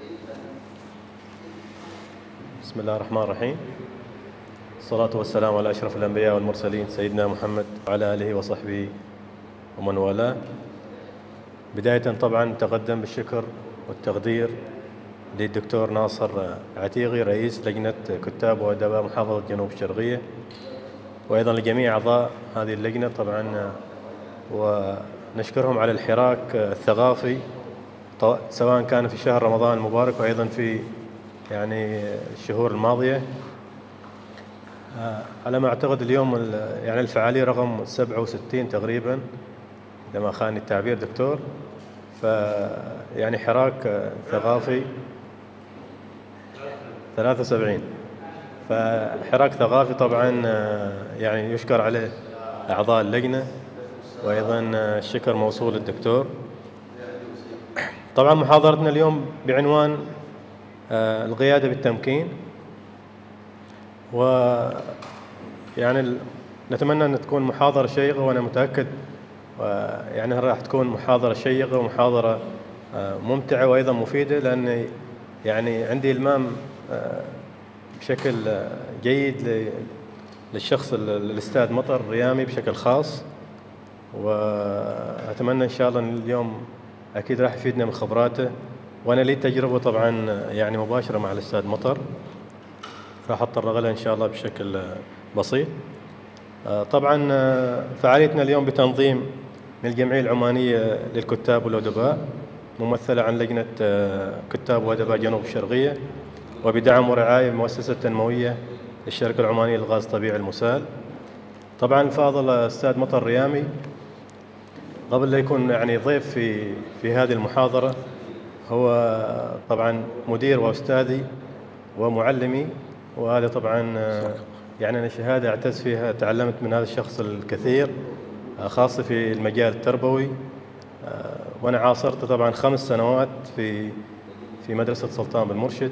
بسم الله الرحمن الرحيم. الصلاة والسلام على أشرف الأنبياء والمرسلين سيدنا محمد وعلى آله وصحبه ومن والاه. بداية طبعا تقدم بالشكر والتقدير للدكتور ناصر عتيغي رئيس لجنة كتاب وأدباء محافظة جنوب الشرقية، وأيضا لجميع أعضاء هذه اللجنة طبعا، ونشكرهم على الحراك الثقافي سواء كان في شهر رمضان المبارك وأيضا في الشهور الماضية. على ما أعتقد اليوم الفعالية رقم 67 تقريبا إذا ما خاني التعبير دكتور. حراك ثقافي 73، فحراك ثقافي طبعا يشكر عليه أعضاء اللجنة، وأيضا الشكر موصول للدكتور. طبعا محاضرتنا اليوم بعنوان القيادة بالتمكين، نتمنى أن تكون محاضرة شيقة، وأنا متأكد راح تكون محاضرة شيقة ومحاضرة ممتعة وأيضا مفيدة، لأن عندي إلمام بشكل جيد للشخص الأستاذ مطر ريامي بشكل خاص، وأتمنى إن شاء الله أن اليوم أكيد راح يفيدنا من خبراته. وأنا لي تجربة طبعا مباشرة مع الأستاذ مطر، راح أتطرق لها إن شاء الله بشكل بسيط. طبعا فعاليتنا اليوم بتنظيم من الجمعية العمانية للكتاب والأدباء، ممثلة عن لجنة كتاب وأدباء جنوب الشرقية، وبدعم ورعاية المؤسسة التنموية للشركة العمانية للغاز الطبيعي المسال. طبعا الفاضل الأستاذ مطر ريامي قبل لا يكون ضيف في هذه المحاضرة، هو طبعا مدير وأستاذي ومعلمي، وهذا طبعا أنا شهادة أعتز فيها، تعلمت من هذا الشخص الكثير خاصة في المجال التربوي. وأنا عاصرت طبعا 5 سنوات في مدرسة سلطان بن مرشد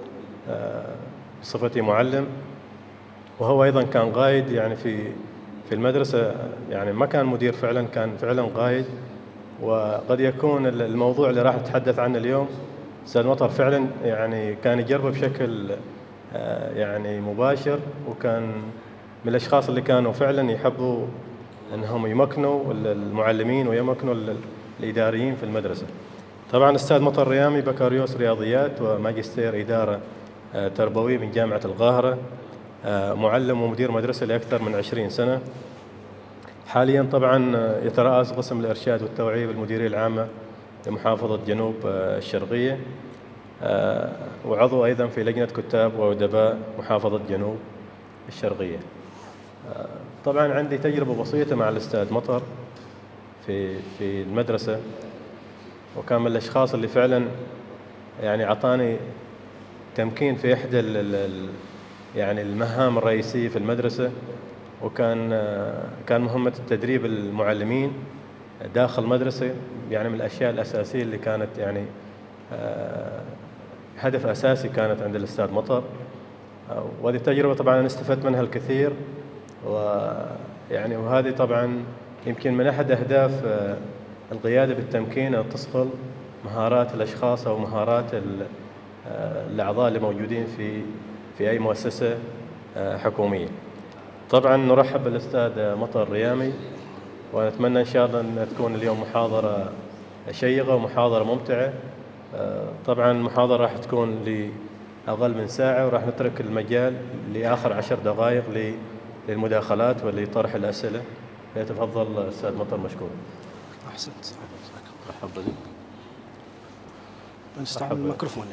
بصفتي معلم، وهو أيضا كان قائد في المدرسة، ما كان مدير فعلا، كان فعلا قائد. وقد يكون الموضوع اللي راح نتحدث عنه اليوم أستاذ مطر فعلا كان يجربه بشكل مباشر، وكان من الأشخاص اللي كانوا فعلا يحبوا أنهم يمكنوا المعلمين ويمكنوا الإداريين في المدرسة. طبعا أستاذ مطر ريامي بكالوريوس رياضيات وماجستير إدارة تربوية من جامعة القاهرة، معلم ومدير مدرسة لأكثر من 20 سنة. حاليا طبعا يترأس قسم الإرشاد والتوعية بالمديرية العامة لمحافظة جنوب الشرقية، وعضو أيضا في لجنة كتاب وأدباء محافظة جنوب الشرقية. طبعا عندي تجربة بسيطة مع الأستاذ مطر في المدرسة، وكان من الأشخاص اللي فعلا أعطاني تمكين في إحدى المهام الرئيسية في المدرسة، وكان مهمة التدريب المعلمين داخل المدرسة. من الأشياء الأساسية اللي كانت هدف أساسي كانت عند الأستاذ مطر، وهذه التجربة طبعا أنا استفدت منها الكثير. وهذه طبعا يمكن من أحد أهداف القيادة بالتمكين أن تصقل مهارات الأشخاص أو مهارات الأعضاء اللي موجودين في أي مؤسسة حكومية. طبعا نرحب بالأستاذ مطر ريامي، ونتمنى إن شاء الله أن تكون اليوم محاضرة شيقة ومحاضرة ممتعة. طبعا المحاضرة راح تكون لأقل من ساعة، وراح نترك المجال لآخر 10 دقائق للمداخلات ولطرح الأسئلة. يتفضل أستاذ مطر مشكور. أحسنت. مرحبا بك. نستعمل الميكروفون.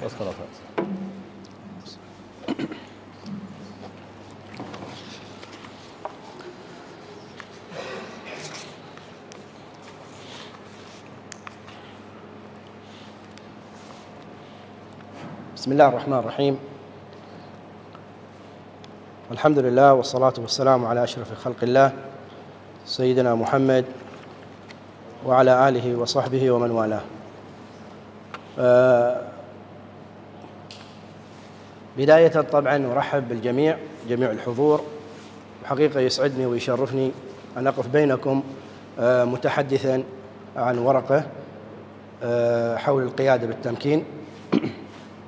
بسم الله الرحمن الرحيم. الحمد لله والصلاة والسلام على أشرف خلق الله سيدنا محمد وعلى آله وصحبه ومن والاه. بداية طبعا أرحب بالجميع، جميع الحضور، وحقيقة يسعدني ويشرفني أن أقف بينكم متحدثا عن ورقة حول القيادة بالتمكين.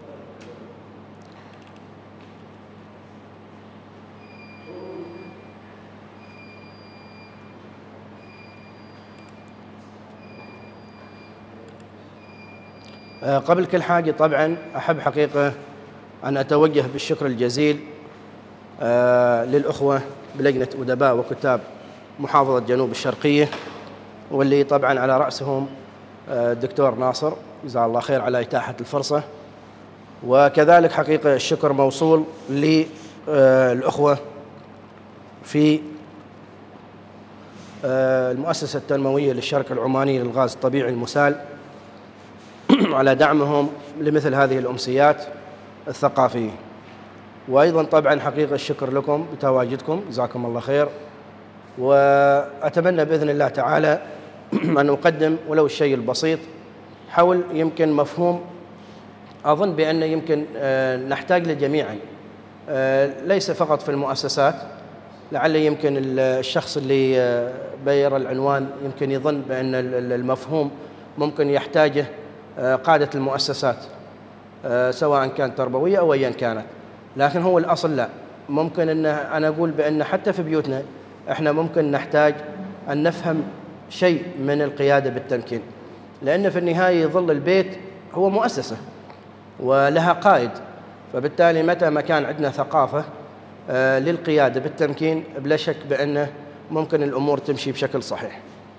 قبل كل حاجة طبعا أحب حقيقة أن أتوجه بالشكر الجزيل للأخوة بلجنة أدباء وكتاب محافظة جنوب الشرقية، واللي طبعا على رأسهم الدكتور ناصر، جزاه الله خير على إتاحة الفرصة. وكذلك حقيقة الشكر موصول للأخوة في المؤسسة التنموية للشركة العمانية للغاز الطبيعي المسال على دعمهم لمثل هذه الأمسيات الثقافية. وأيضا طبعا حقيقة الشكر لكم بتواجدكم، جزاكم الله خير. وأتمنى بإذن الله تعالى أن أقدم ولو الشيء البسيط حول يمكن مفهوم أظن بأن يمكن نحتاج له جميعا، ليس فقط في المؤسسات. لعل يمكن الشخص اللي بير العنوان يمكن يظن بأن المفهوم ممكن يحتاجه قادة المؤسسات سواء كانت تربوية أو أيا كانت، لكن هو الأصل لا. ممكن أن أنا أقول بأن حتى في بيوتنا إحنا ممكن نحتاج أن نفهم شيء من القيادة بالتمكين، لأن في النهاية يظل البيت هو مؤسسة ولها قائد، فبالتالي متى ما كان عندنا ثقافة للقيادة بالتمكين بلا شك بأنه ممكن الأمور تمشي بشكل صحيح.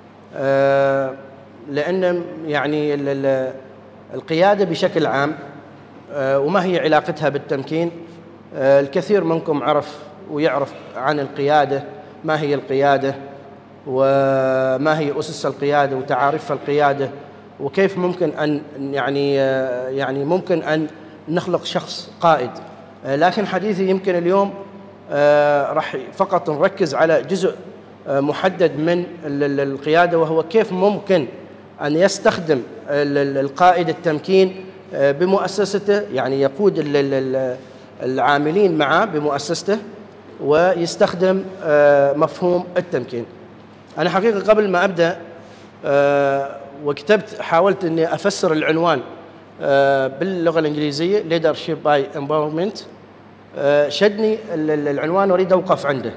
لأن يعني القيادة بشكل عام وما هي علاقتها بالتمكين، الكثير منكم عرف ويعرف عن القيادة، ما هي القيادة وما هي أسس القيادة وتعاريف القيادة، وكيف ممكن أن يعني ممكن أن نخلق شخص قائد. لكن حديثي يمكن اليوم راح فقط نركز على جزء محدد من القيادة، وهو كيف ممكن أن يستخدم القائد التمكين بمؤسسته، يعني يقود العاملين معه بمؤسسته ويستخدم مفهوم التمكين. أنا حقيقة قبل ما أبدأ وكتبت حاولت أني أفسر العنوان باللغة الإنجليزية Leadership by Empowerment، شدني العنوان وأريد أوقف عنده.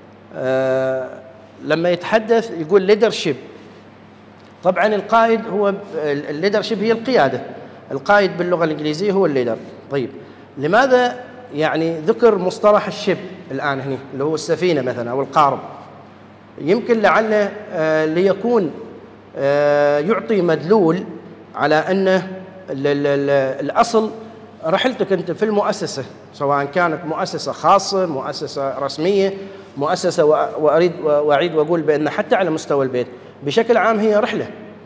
لما يتحدث يقول Leadership، طبعا القائد هو الليدرشيب هي القيادة، القائد باللغة الإنجليزية هو الليدر. طيب لماذا يعني ذكر مصطلح الشيب الآن هنا اللي هو السفينة مثلا أو القارب؟ يمكن لعله ليكون يعطي مدلول على أنه الأصل رحلتك أنت في المؤسسة، سواء كانت مؤسسة خاصة، مؤسسة رسمية، مؤسسة، وأعيد وأقول بأن حتى على مستوى البيت بشكل عام هي رحلة.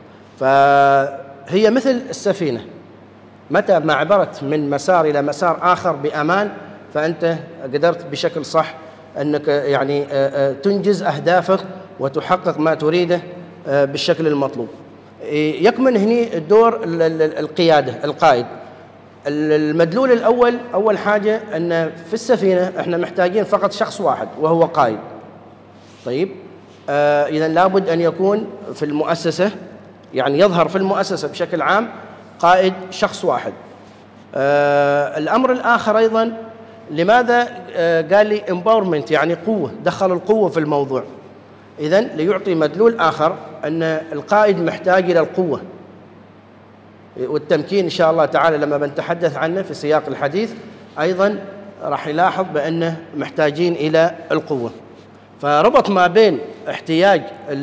فهي مثل السفينة، متى ما عبرت من مسار إلى مسار آخر بأمان فأنت قدرت بشكل صح أنك يعني تنجز أهدافك وتحقق ما تريده بالشكل المطلوب. يكمن هنا الدور القيادة، القائد. المدلول الأول، أول حاجة أن في السفينة إحنا محتاجين فقط شخص واحد وهو قائد. طيب إذن لابد أن يكون في المؤسسة، يعني يظهر في المؤسسة بشكل عام قائد شخص واحد. الأمر الآخر أيضا، لماذا قال لي empowerment يعني قوة، دخل القوة في الموضوع؟ إذن ليعطي مدلول آخر أن القائد محتاج إلى القوة، والتمكين إن شاء الله تعالى لما بنتحدث عنه في سياق الحديث أيضا راح يلاحظ بأنه محتاجين إلى القوة. فربط ما بين احتياج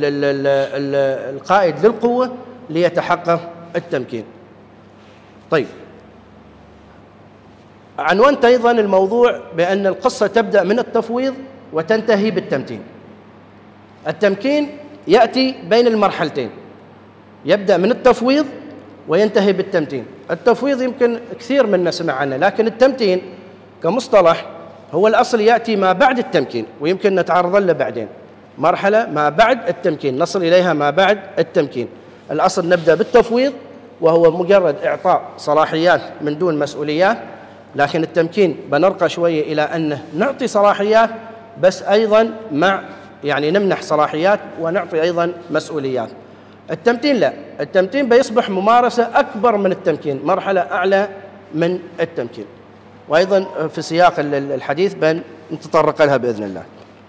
القائد للقوة ليتحقق التمكين. طيب عنوانت أيضا الموضوع بأن القصة تبدأ من التفويض وتنتهي بالتمكين. التمكين يأتي بين المرحلتين، يبدأ من التفويض وينتهي بالتمكين. التفويض يمكن كثير منا سمع عنه، لكن التمكين كمصطلح هو الأصل يأتي ما بعد التمكين، ويمكن نتعرض له بعدين، مرحلة ما بعد التمكين نصل إليها ما بعد التمكين. الأصل نبدأ بالتفويض وهو مجرد إعطاء صلاحيات من دون مسؤوليات، لكن التمكين بنرقى شوية إلى أن نعطي صلاحيات بس أيضا مع يعني نمنح صلاحيات ونعطي أيضا مسؤوليات. التمكين لا، التمكين بيصبح ممارسة أكبر من التمكين، مرحلة أعلى من التمكين، وأيضا في سياق الحديث بنتطرق لها بإذن الله.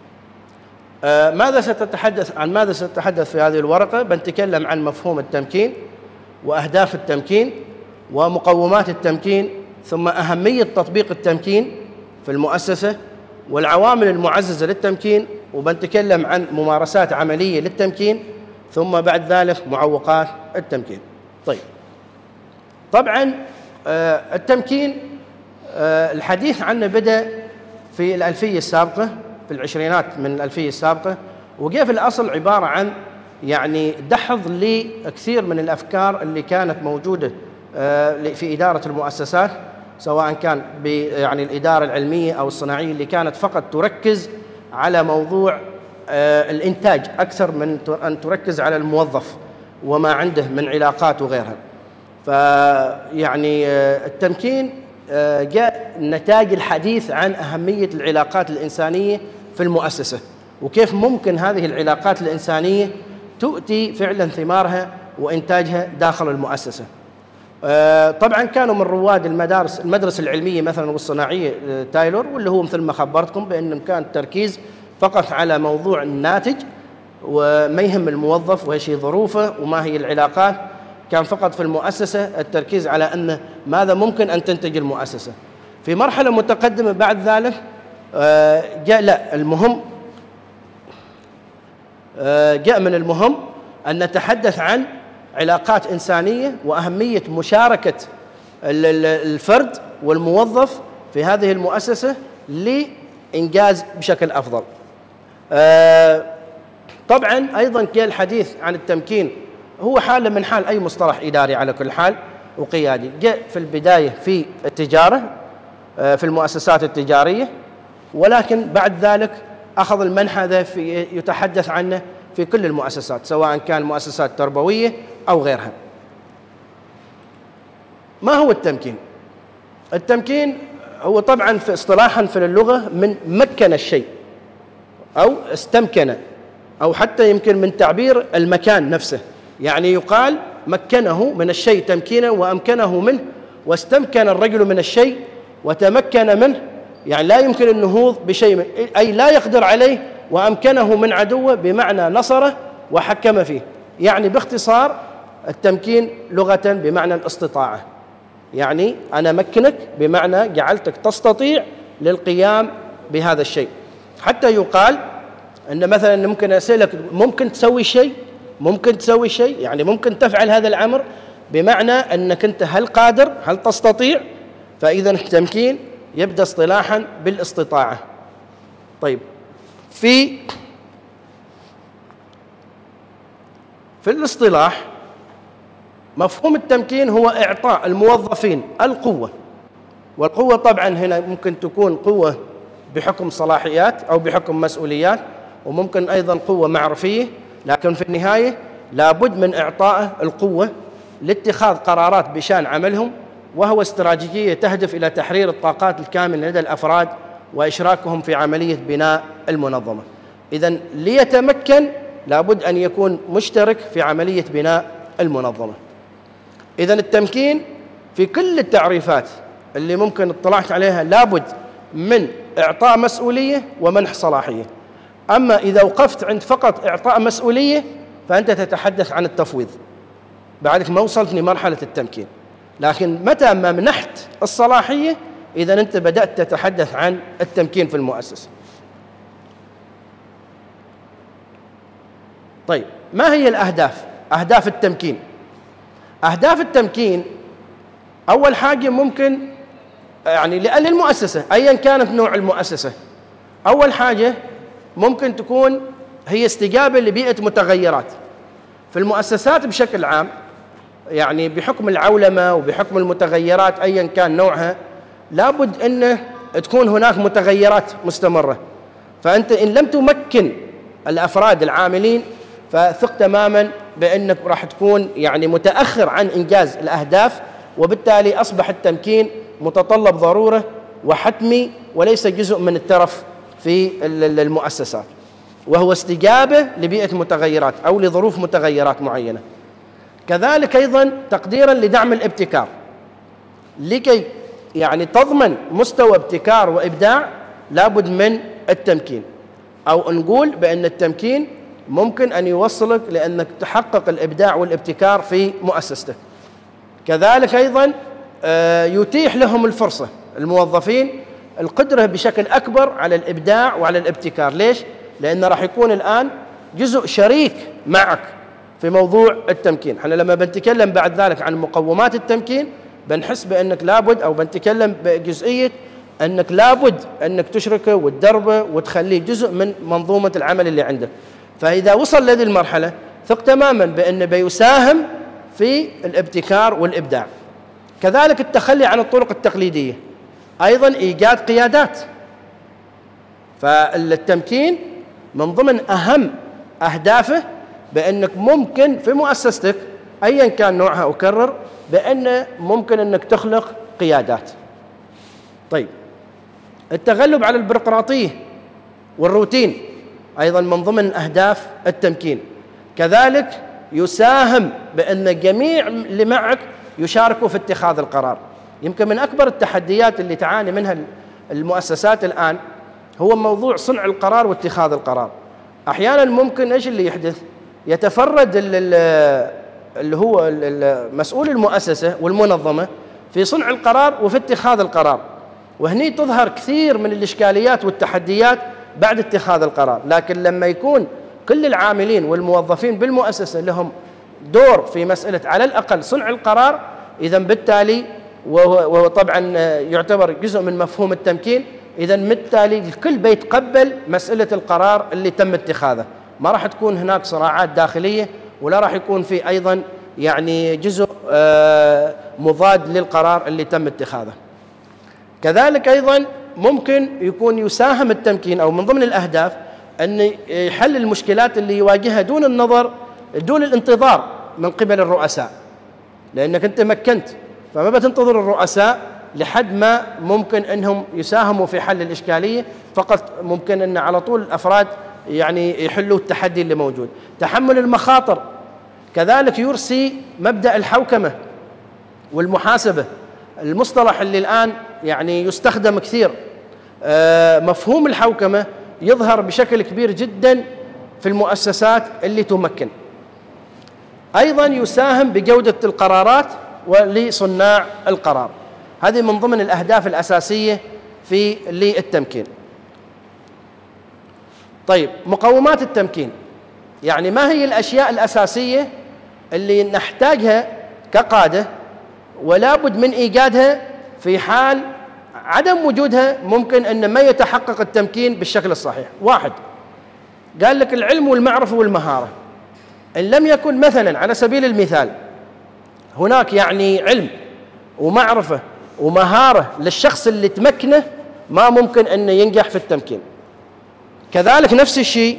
عن ماذا سأتحدث في هذه الورقة؟ بنتكلم عن مفهوم التمكين وأهداف التمكين، ومقومات التمكين، ثم أهمية تطبيق التمكين في المؤسسة، والعوامل المعززة للتمكين، وبنتكلم عن ممارسات عملية للتمكين، ثم بعد ذلك معوقات التمكين. طيب، طبعا التمكين الحديث عنه بدأ في الألفية السابقة، في العشرينات من الألفية السابقة، وجاء في الأصل عبارة عن يعني دحض لكثير من الأفكار اللي كانت موجودة في إدارة المؤسسات، سواء كان يعني الإدارة العلمية أو الصناعية، اللي كانت فقط تركز على موضوع الإنتاج أكثر من أن تركز على الموظف وما عنده من علاقات وغيرها. فيعني التمكين جاء نتاج الحديث عن أهمية العلاقات الإنسانية في المؤسسة، وكيف ممكن هذه العلاقات الإنسانية تؤتي فعلا ثمارها وإنتاجها داخل المؤسسة. طبعا كانوا من رواد المدرسة العلمية مثلا والصناعية تايلور، واللي هو مثل ما خبرتكم بأن كان التركيز فقط على موضوع الناتج وما يهم الموظف وإيش هي ظروفه وما هي العلاقات. كان فقط في المؤسسة التركيز على أن ماذا ممكن أن تنتج المؤسسة. في مرحلة متقدمة بعد ذلك جاء المهم جاء من المهم أن نتحدث عن علاقات إنسانية وأهمية مشاركة الفرد والموظف في هذه المؤسسة لإنجاز بشكل أفضل. طبعا أيضا جاء الحديث عن التمكين، هو حالة من حال أي مصطلح إداري على كل حال وقيادي. جاء في البداية في التجارة، في المؤسسات التجارية، ولكن بعد ذلك أخذ المنحى هذا يتحدث عنه في كل المؤسسات، سواء كان مؤسسات تربوية أو غيرها. ما هو التمكين؟ التمكين هو طبعا في اصطلاحا في اللغة من مكن الشيء أو استمكن، أو حتى يمكن من تعبير المكان نفسه، يعني يقال مكنه من الشيء تمكينا وأمكنه منه، واستمكن الرجل من الشيء وتمكن منه، يعني لا يمكن النهوض بشيء أي لا يقدر عليه، وأمكنه من عدوه بمعنى نصره وحكم فيه. يعني باختصار التمكين لغة بمعنى الاستطاعة، يعني أنا مكنك بمعنى جعلتك تستطيع للقيام بهذا الشيء. حتى يقال أن مثلا ممكن أسألك ممكن تسوي شيء، ممكن تسوي شيء يعني ممكن تفعل هذا الأمر، بمعنى أنك أنت هل قادر، هل تستطيع. فإذا التمكين يبدأ اصطلاحا بالاستطاعة. طيب، في الاصطلاح مفهوم التمكين هو إعطاء الموظفين القوة، والقوة طبعا هنا ممكن تكون قوة بحكم صلاحيات أو بحكم مسؤوليات، وممكن أيضا قوة معرفية، لكن في النهاية لابد من إعطائه القوة لاتخاذ قرارات بشأن عملهم، وهو استراتيجية تهدف إلى تحرير الطاقات الكامنة لدى الأفراد وإشراكهم في عملية بناء المنظمة. إذن ليتمكن لابد أن يكون مشترك في عملية بناء المنظمة. إذن التمكين في كل التعريفات اللي ممكن اطلعت عليها لابد من إعطاء مسؤولية ومنح صلاحية. أما إذا وقفت عند فقط إعطاء مسؤولية فأنت تتحدث عن التفويض، بعدك ما وصلت لمرحلة التمكين. لكن متى ما منحت الصلاحية إذا أنت بدأت تتحدث عن التمكين في المؤسسة. طيب، ما هي الأهداف؟ أهداف التمكين. أهداف التمكين أول حاجة ممكن يعني للمؤسسة أيا كانت نوع المؤسسة، أول حاجة ممكن تكون هي استجابة لبيئة متغيرات في المؤسسات بشكل عام، يعني بحكم العولمة وبحكم المتغيرات أيا كان نوعها لابد أن تكون هناك متغيرات مستمرة. فأنت إن لم تمكن الأفراد العاملين فثق تماما بأنك راح تكون يعني متأخر عن إنجاز الأهداف، وبالتالي أصبح التمكين متطلب ضرورة وحتمي وليس جزء من الترف في المؤسسات، وهو استجابة لبيئة متغيرات أو لظروف متغيرات معينة. كذلك أيضا تقديرا لدعم الابتكار، لكي يعني تضمن مستوى ابتكار وإبداع لابد من التمكين، أو نقول بأن التمكين ممكن أن يوصلك لأنك تحقق الإبداع والابتكار في مؤسستك. كذلك أيضا يتيح لهم الفرصة الموظفين القدرة بشكل أكبر على الإبداع وعلى الابتكار. ليش؟ لأنه راح يكون الآن جزء شريك معك في موضوع التمكين. احنا لما بنتكلم بعد ذلك عن مقومات التمكين بنحس بأنك لابد، أو بنتكلم بجزئية أنك لابد أنك تشركه وتدربه وتخليه جزء من منظومة العمل اللي عندك. فإذا وصل لهذه المرحلة ثق تماما بأنه بيساهم في الابتكار والإبداع. كذلك التخلي عن الطرق التقليدية، أيضا إيجاد قيادات. فالتمكين من ضمن أهم أهدافه بأنك ممكن في مؤسستك أيا كان نوعها، أكرر، بأن ممكن أنك تخلق قيادات. طيب، التغلب على البيروقراطية والروتين أيضا من ضمن أهداف التمكين. كذلك يساهم بأن جميع اللي معك يشاركوا في اتخاذ القرار. يمكن من أكبر التحديات اللي تعاني منها المؤسسات الآن هو موضوع صنع القرار واتخاذ القرار. أحيانا ممكن إيش اللي يحدث؟ يتفرد اللي هو مسؤول المؤسسة والمنظمة في صنع القرار وفي اتخاذ القرار، وهني تظهر كثير من الإشكاليات والتحديات بعد اتخاذ القرار. لكن لما يكون كل العاملين والموظفين بالمؤسسة لهم دور في مسألة على الأقل صنع القرار، إذا بالتالي وهو طبعا يعتبر جزء من مفهوم التمكين، إذا بالتالي الكل بيتقبل مسألة القرار اللي تم اتخاذه. ما راح تكون هناك صراعات داخلية، ولا راح يكون في أيضا يعني جزء مضاد للقرار اللي تم اتخاذه. كذلك أيضا ممكن يكون يساهم التمكين أو من ضمن الأهداف أن يحل المشكلات اللي يواجهها دون الانتظار من قبل الرؤساء، لأنك أنت مكنت، فما بتنتظر الرؤساء لحد ما ممكن أنهم يساهموا في حل الإشكالية، فقط ممكن أن على طول الأفراد يعني يحلوا التحدي اللي موجود. تحمل المخاطر، كذلك يرسي مبدأ الحوكمة والمحاسبة، المصطلح اللي الآن يعني يستخدم كثير. مفهوم الحوكمة يظهر بشكل كبير جدا في المؤسسات اللي تمكن. أيضا يساهم بجودة القرارات ولصناع القرار. هذه من ضمن الأهداف الأساسية في للتمكين. طيب، مقومات التمكين، يعني ما هي الأشياء الأساسية اللي نحتاجها كقادة ولا بد من إيجادها في حال عدم وجودها ممكن أن ما يتحقق التمكين بالشكل الصحيح. واحد، قال لك العلم والمعرفة والمهارة. إن لم يكن مثلا على سبيل المثال هناك يعني علم ومعرفة ومهارة للشخص اللي تمكنه، ما ممكن أن ينجح في التمكين. كذلك نفس الشيء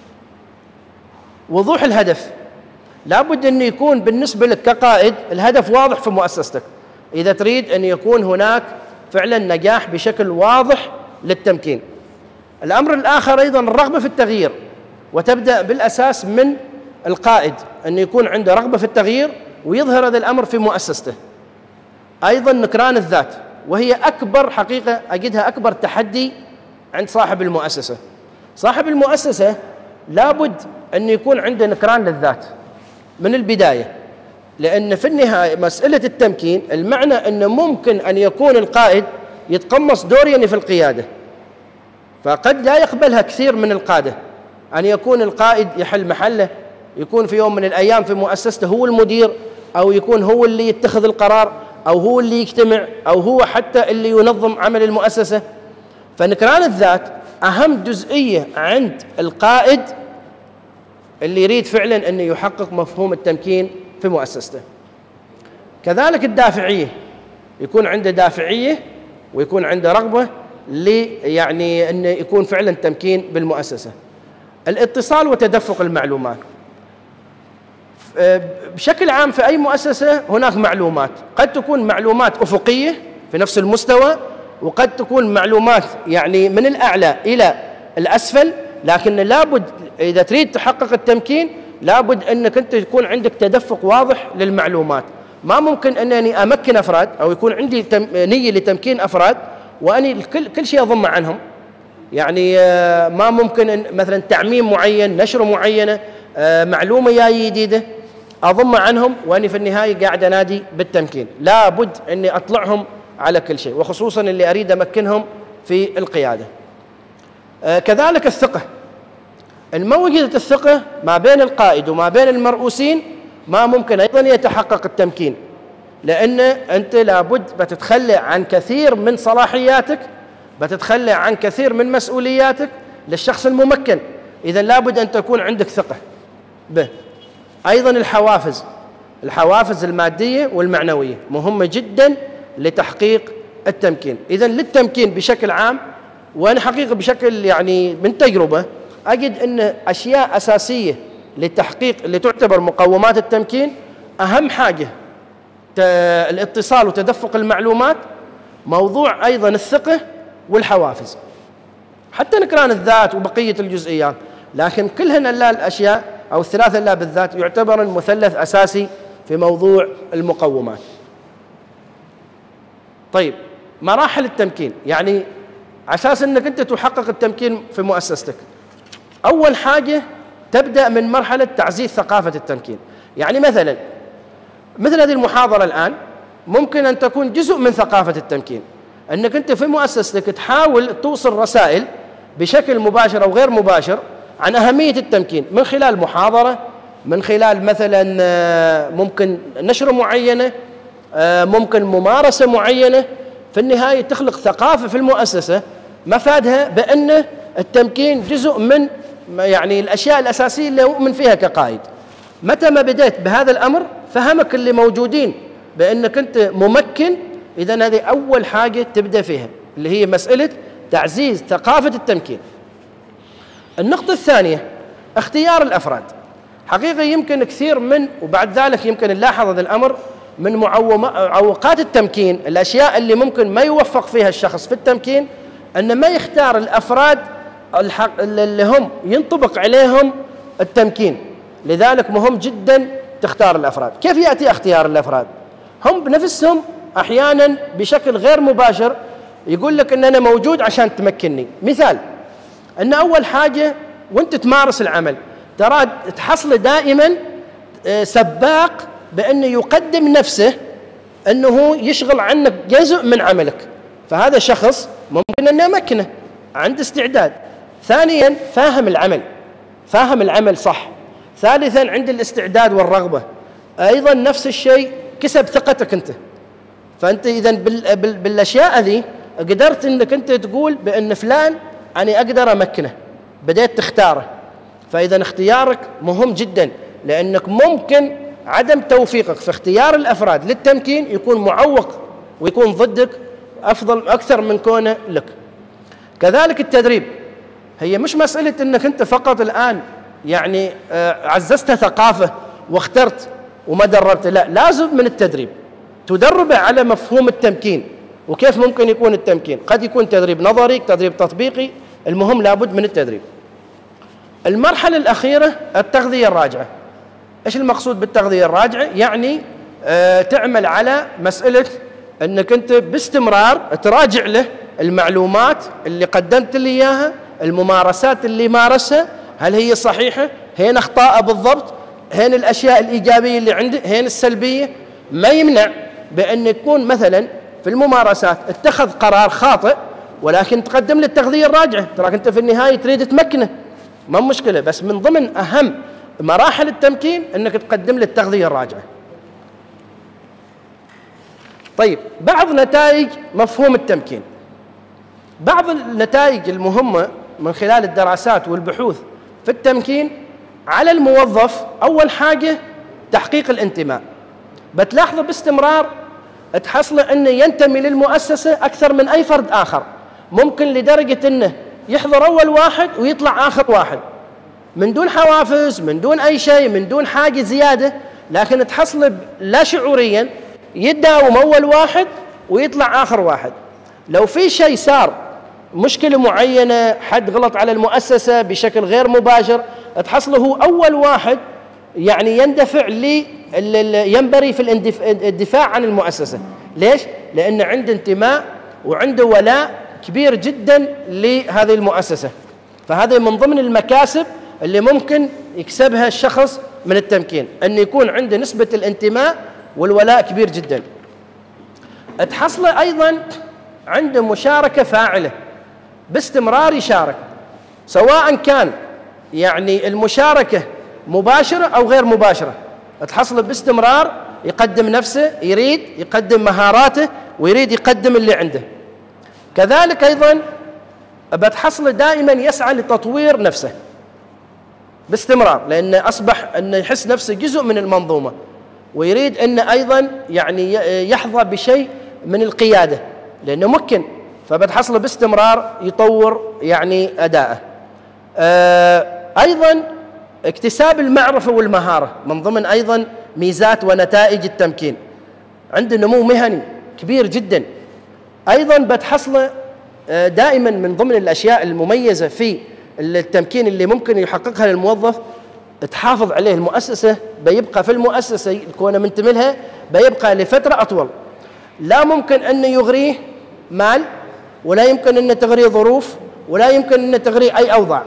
وضوح الهدف، لابد أن يكون بالنسبة لك كقائد الهدف واضح في مؤسستك إذا تريد أن يكون هناك فعلا نجاح بشكل واضح للتمكين. الأمر الآخر أيضا الرغبة في التغيير، وتبدأ بالأساس من القائد أن يكون عنده رغبة في التغيير ويظهر هذا الأمر في مؤسسته. أيضا نكران الذات، وهي أكبر حقيقة أجدها أكبر تحدي عند صاحب المؤسسة. صاحب المؤسسة لابد أن يكون عنده نكران للذات من البداية، لأن في النهاية مسألة التمكين المعنى أنه ممكن أن يكون القائد يتقمص دورين في القيادة، فقد لا يقبلها كثير من القادة أن يكون القائد يحل محله، يكون في يوم من الأيام في مؤسسته هو المدير، أو يكون هو اللي يتخذ القرار، أو هو اللي يجتمع، أو هو حتى اللي ينظم عمل المؤسسة. فنكران الذات أهم جزئية عند القائد اللي يريد فعلا أن يحقق مفهوم التمكين في مؤسسته. كذلك الدافعية، يكون عنده دافعية ويكون عنده رغبة يعني أن يكون فعلا تمكين بالمؤسسة. الاتصال وتدفق المعلومات، بشكل عام في أي مؤسسة هناك معلومات، قد تكون معلومات أفقية في نفس المستوى، وقد تكون معلومات يعني من الأعلى إلى الأسفل، لكن لابد إذا تريد تحقق التمكين لابد أنك أنت يكون عندك تدفق واضح للمعلومات. ما ممكن أنني أمكن أفراد أو يكون عندي نية لتمكين أفراد وأني كل شيء أضم عنهم. يعني ما ممكن مثلا تعميم معين، نشر معينة، معلومة جديدة، أضم عنهم وأني في النهاية قاعد أنادي بالتمكين. لابد أني أطلعهم على كل شيء، وخصوصا اللي أريد أمكنهم في القيادة. كذلك الثقة، الموجودة الثقة ما بين القائد وما بين المرؤوسين ما ممكن أيضا يتحقق التمكين، لأن أنت لابد بتتخلى عن كثير من صلاحياتك، بتتخلى عن كثير من مسؤولياتك للشخص الممكن. إذا لابد أن تكون عندك ثقة به. أيضا الحوافز المادية والمعنوية مهمة جدا لتحقيق التمكين. إذا للتمكين بشكل عام، وأنا حقيقة بشكل يعني من تجربة أجد أن أشياء أساسية للتحقيق اللي تعتبر مقومات التمكين، أهم حاجة الاتصال وتدفق المعلومات، موضوع أيضا الثقة والحوافز، حتى نكران الذات وبقية الجزئيات، لكن كلهن لا الأشياء أو الثلاثة لا بالذات يعتبر مثلث أساسي في موضوع المقومات. طيب، مراحل التمكين، يعني أساس أنك أنت تحقق التمكين في مؤسستك، أول حاجة تبدأ من مرحلة تعزيز ثقافة التمكين. يعني مثل هذه المحاضرة الآن ممكن أن تكون جزء من ثقافة التمكين، أنك أنت في مؤسستك تحاول توصل رسائل بشكل مباشر أو غير مباشر عن أهمية التمكين، من خلال محاضرة، من خلال مثلا ممكن نشرة معينة، ممكن ممارسة معينة. في النهاية تخلق ثقافة في المؤسسة مفادها بأن التمكين جزء من يعني الأشياء الأساسية اللي أؤمن فيها كقائد. متى ما بدأت بهذا الأمر فهمك اللي موجودين بأنك أنت ممكن، إذن هذه أول حاجة تبدأ فيها اللي هي مسألة تعزيز ثقافة التمكين. النقطة الثانية اختيار الأفراد. حقيقة يمكن كثير من، وبعد ذلك يمكن نلاحظ هذا الأمر من معوقات التمكين، الأشياء اللي ممكن ما يوفق فيها الشخص في التمكين، أن ما يختار الأفراد اللي هم ينطبق عليهم التمكين. لذلك مهم جدا تختار الأفراد. كيف يأتي اختيار الأفراد؟ هم بنفسهم أحيانا بشكل غير مباشر يقول لك أن أنا موجود عشان تمكنني. مثال، أن أول حاجة وانت تمارس العمل ترى تحصل دائما سباق بأنه يقدم نفسه أنه يشغل عنك جزء من عملك، فهذا شخص ممكن أن يمكنه، عنده استعداد. ثانيا فاهم العمل صح. ثالثا عند الاستعداد والرغبة. أيضا نفس الشيء كسب ثقتك أنت. فأنت إذا بالأشياء هذه قدرت أنك أنت تقول بأن فلان أنا أقدر أمكنه، بدأت تختاره. فإذا اختيارك مهم جدا، لأنك ممكن عدم توفيقك في اختيار الأفراد للتمكين يكون معوق ويكون ضدك أكثر من كونه لك. كذلك التدريب، هي مش مسألة أنك أنت فقط الآن يعني عززت ثقافة واخترت وما دربت، لا، لازم من التدريب تدربه على مفهوم التمكين وكيف ممكن يكون التمكين. قد يكون تدريب نظري، تدريب تطبيقي، المهم لابد من التدريب. المرحلة الأخيرة التغذية الراجعة. إيش المقصود بالتغذية الراجعة؟ يعني تعمل على مسألة أنك أنت باستمرار تراجع له المعلومات اللي قدمت لي إياها، الممارسات اللي مارسها، هل هي صحيحة؟ هين أخطاء بالضبط؟ هين الأشياء الإيجابية اللي عنده؟ هين السلبية؟ ما يمنع بأن يكون مثلا في الممارسات اتخذ قرار خاطئ، ولكن تقدم له التغذية الراجعة. تراك أنت في النهاية تريد تمكنه، ما مشكلة، بس من ضمن أهم مراحل التمكين أنك تقدم له التغذية الراجعة. طيب، بعض نتائج مفهوم التمكين. بعض النتائج المهمة من خلال الدراسات والبحوث في التمكين على الموظف، أول حاجة تحقيق الانتماء. بتلاحظ باستمرار تحصل أنه ينتمي للمؤسسة أكثر من أي فرد آخر، ممكن لدرجة أنه يحضر أول واحد ويطلع آخر واحد من دون حوافز، من دون أي شيء، من دون حاجة زيادة، لكن تحصل لا شعوريا يداوم أول واحد ويطلع آخر واحد. لو في شيء صار، مشكلة معينة، حد غلط على المؤسسة بشكل غير مباشر، تحصله هو أول واحد يعني يندفع ينبري في الدفاع عن المؤسسة. ليش؟ لأن عنده انتماء وعنده ولاء كبير جدا لهذه المؤسسة. فهذا من ضمن المكاسب اللي ممكن يكسبها الشخص من التمكين، أن يكون عنده نسبة الانتماء والولاء كبير جدا. تحصله أيضا عنده مشاركة فاعلة، باستمرار يشارك، سواء كان يعني المشاركة مباشرة أو غير مباشرة، تحصله باستمرار يقدم نفسه، يريد يقدم مهاراته ويريد يقدم اللي عنده. كذلك أيضا بتحصله دائما يسعى لتطوير نفسه باستمرار، لأنه أصبح أنه يحس نفسه جزء من المنظومة، ويريد أنه أيضا يعني يحظى بشيء من القيادة لأنه ممكن، فبتحصله باستمرار يطور يعني أداءه. أيضا اكتساب المعرفة والمهارة من ضمن أيضا ميزات ونتائج التمكين، عنده نمو مهني كبير جدا. أيضا بتحصله دائما من ضمن الأشياء المميزة في التمكين اللي ممكن يحققها للموظف، تحافظ عليه المؤسسة، بيبقى في المؤسسة كونه منتمي لها بيبقى لفترة أطول، لا ممكن أن يغريه مال، ولا يمكن أن تغريه ظروف، ولا يمكن أن تغريه أي أوضاع،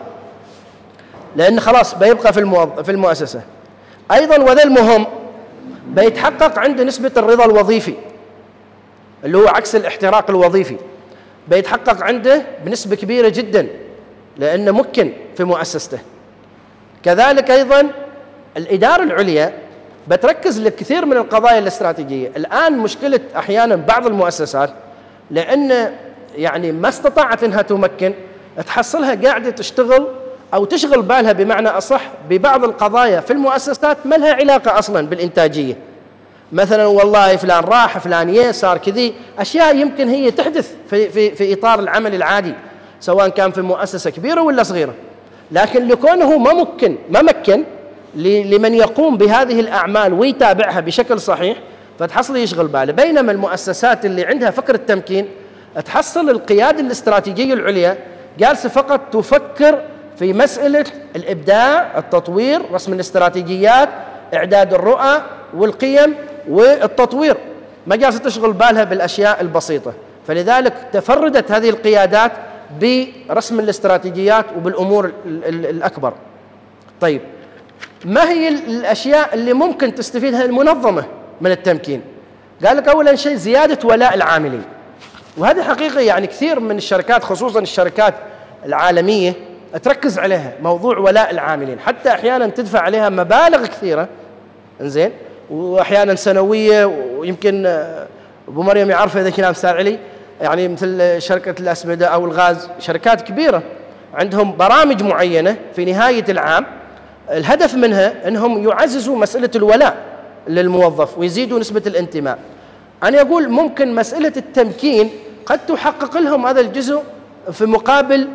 لأن خلاص بيبقى في المؤسسة. أيضا وذا المهم بيتحقق عنده نسبة الرضا الوظيفي اللي هو عكس الاحتراق الوظيفي، بيتحقق عنده بنسبة كبيرة جدا لأنه ممكن في مؤسسته. كذلك أيضا الإدارة العليا بتركز لكثير من القضايا الاستراتيجية. الآن مشكلة أحيانا بعض المؤسسات لأن يعني ما استطاعت أنها تمكن، تحصلها قاعدة تشتغل أو تشغل بالها بمعنى أصح ببعض القضايا في المؤسسات ما لها علاقة أصلا بالإنتاجية، مثلا والله فلان راح فلان صار كذي، أشياء يمكن هي تحدث في إطار العمل العادي سواء كان في مؤسسة كبيرة ولا صغيرة، لكن لكونه ما مكن لمن يقوم بهذه الأعمال ويتابعها بشكل صحيح، فتحصل يشغل باله. بينما المؤسسات اللي عندها فكرة تمكين تحصل القيادة الاستراتيجية العليا جالسة فقط تفكر في مسألة الإبداع، التطوير، رسم الاستراتيجيات، إعداد الرؤى والقيم والتطوير، ما جالسة تشغل بالها بالأشياء البسيطة. فلذلك تفردت هذه القيادات برسم الاستراتيجيات وبالأمور الأكبر. طيب، ما هي الأشياء اللي ممكن تستفيدها المنظمة من التمكين؟ قال لك أولا شيء زيادة ولاء العاملين، وهذه حقيقة يعني كثير من الشركات خصوصا الشركات العالمية تركز عليها، موضوع ولاء العاملين، حتى أحيانا تدفع عليها مبالغ كثيرة، إنزين، وأحيانا سنوية، ويمكن أبو مريم يعرف هذا الكلام أستاذ علي، يعني مثل شركة الأسمدة أو الغاز، شركات كبيرة عندهم برامج معينة في نهاية العام الهدف منها أنهم يعززوا مسألة الولاء للموظف ويزيدوا نسبة الانتماء. أنا أقول ممكن مسألة التمكين قد تحقق لهم هذا الجزء في مقابل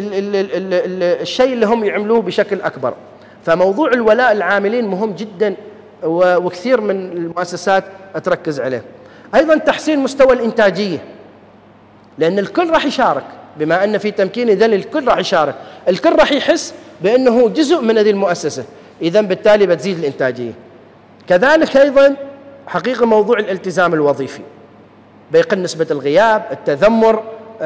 الشيء اللي هم يعملوه بشكل أكبر. فموضوع الولاء العاملين مهم جدا وكثير من المؤسسات تركز عليه. أيضا تحسين مستوى الإنتاجية، لأن الكل راح يشارك، بما أن في تمكين إذن الكل راح يشارك، الكل راح يحس بأنه جزء من هذه المؤسسة، إذن بالتالي بتزيد الإنتاجية. كذلك أيضا حقيقة موضوع الالتزام الوظيفي، بيقل نسبة الغياب، التذمر،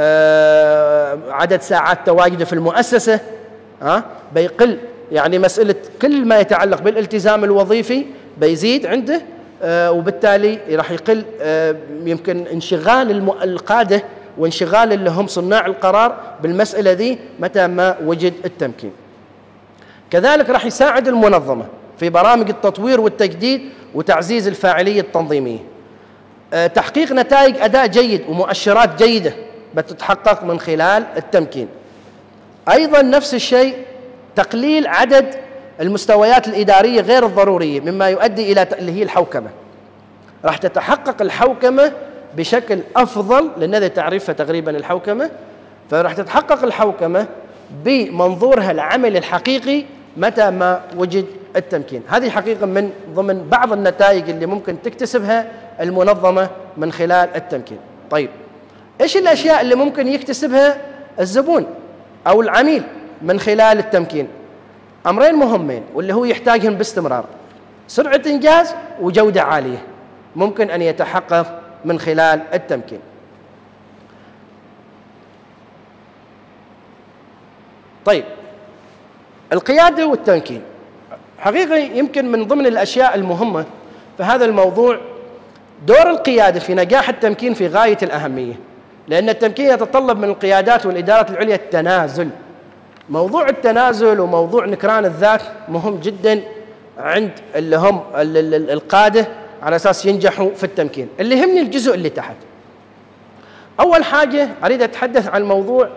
عدد ساعات تواجده في المؤسسة بيقل، يعني مسألة كل ما يتعلق بالالتزام الوظيفي بيزيد عنده، وبالتالي راح يقل يمكن انشغال القادة وانشغال اللي هم صناع القرار بالمسألة ذي متى ما وجد التمكين. كذلك راح يساعد المنظمة في برامج التطوير والتجديد وتعزيز الفاعلية التنظيمية، تحقيق نتائج أداء جيد ومؤشرات جيدة بتتحقق من خلال التمكين. أيضا نفس الشيء تقليل عدد المستويات الإدارية غير الضرورية مما يؤدي إلى اللي هي الحوكمة، راح تتحقق الحوكمة بشكل أفضل، لأن هذا تعريفها تقريبا الحوكمة، فراح تتحقق الحوكمة بمنظورها العمل الحقيقي متى ما وجد التمكين. هذه حقيقة من ضمن بعض النتائج اللي ممكن تكتسبها المنظمة من خلال التمكين. طيب، إيش الأشياء اللي ممكن يكتسبها الزبون أو العميل من خلال التمكين؟ أمرين مهمين واللي هو يحتاجهم باستمرار: سرعة إنجاز وجودة عالية، ممكن أن يتحقق من خلال التمكين. طيب، القيادة والتمكين حقيقة يمكن من ضمن الأشياء المهمة في هذا الموضوع دور القيادة في نجاح التمكين في غاية الأهمية، لأن التمكين يتطلب من القيادات والإدارات العليا التنازل. موضوع التنازل وموضوع نكران الذات مهم جدا عند اللي هم القادة على أساس ينجحوا في التمكين. اللي يهمني الجزء اللي تحت. أول حاجة أريد أتحدث عن موضوع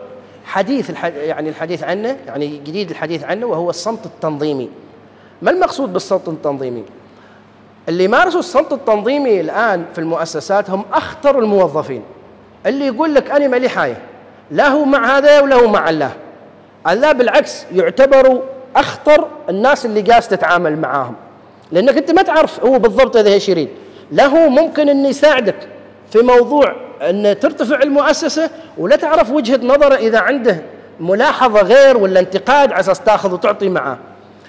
الحديث عنه، يعني جديد الحديث عنه، وهو الصمت التنظيمي. ما المقصود بالصمت التنظيمي؟ اللي يمارسوا الصمت التنظيمي الآن في المؤسسات هم أخطر الموظفين، اللي يقول لك أنا مالي حاجة، لا هو مع هذا ولا هو مع الله. الله بالعكس يعتبروا أخطر الناس اللي جالس تتعامل معاهم، لأنك أنت ما تعرف هو بالضبط هذا ايش يريد. له ممكن أن يساعدك في موضوع أن ترتفع المؤسسة، ولا تعرف وجهة نظره إذا عنده ملاحظة غير ولا انتقاد على أساس تأخذ وتعطي معاه.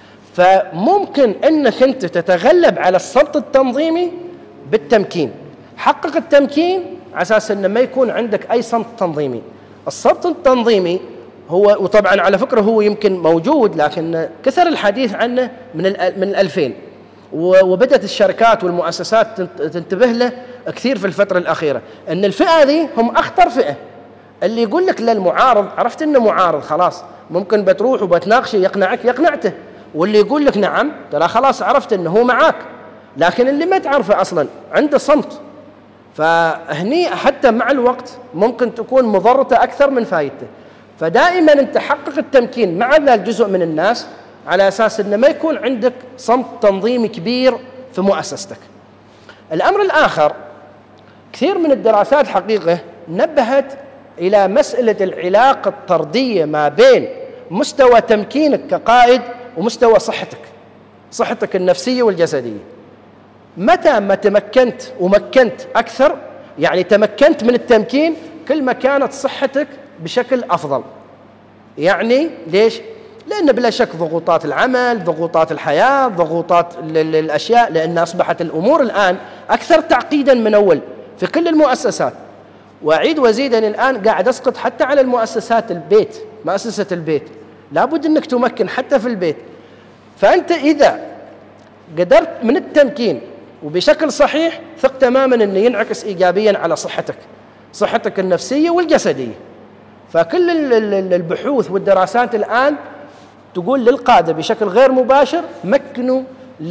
فممكن أنك أنت تتغلب على الصمت التنظيمي بالتمكين. حقق التمكين على أساس أنه ما يكون عندك أي صمت تنظيمي. الصمت التنظيمي هو، وطبعا على فكرة هو يمكن موجود لكن كثر الحديث عنه من 2000، وبدأت الشركات والمؤسسات تنتبه له كثير في الفترة الأخيرة. أن الفئة ذي هم أخطر فئة. اللي يقول لك للمعارض عرفت أنه معارض خلاص، ممكن بتروح وبتناقشه يقنعك يقنعته، واللي يقول لك نعم ترى خلاص عرفت أنه هو معاك. لكن اللي ما تعرفه أصلا عنده صمت، فهني حتى مع الوقت ممكن تكون مضرته أكثر من فايدته. فدائما أنت حقق التمكين مع ذا الجزء من الناس على أساس أنه ما يكون عندك صمت تنظيمي كبير في مؤسستك. الأمر الآخر، كثير من الدراسات حقيقة نبهت إلى مسألة العلاقة الطردية ما بين مستوى تمكينك كقائد ومستوى صحتك النفسية والجسدية. متى ما تمكنت ومكنت أكثر، يعني تمكنت من التمكين، كل ما كانت صحتك بشكل أفضل. يعني ليش؟ لأن بلا شك ضغوطات العمل، ضغوطات الحياة، ضغوطات الأشياء، لأن أصبحت الأمور الآن أكثر تعقيدا من أول في كل المؤسسات. وأعيد وأزيد أن الآن قاعد أسقط حتى على المؤسسات البيت، مؤسسة البيت لابد أنك تمكن حتى في البيت. فأنت إذا قدرت من التمكين وبشكل صحيح، ثق تماما أنه ينعكس إيجابيا على صحتك النفسية والجسدية. فكل البحوث والدراسات الآن تقول للقادة بشكل غير مباشر مكنوا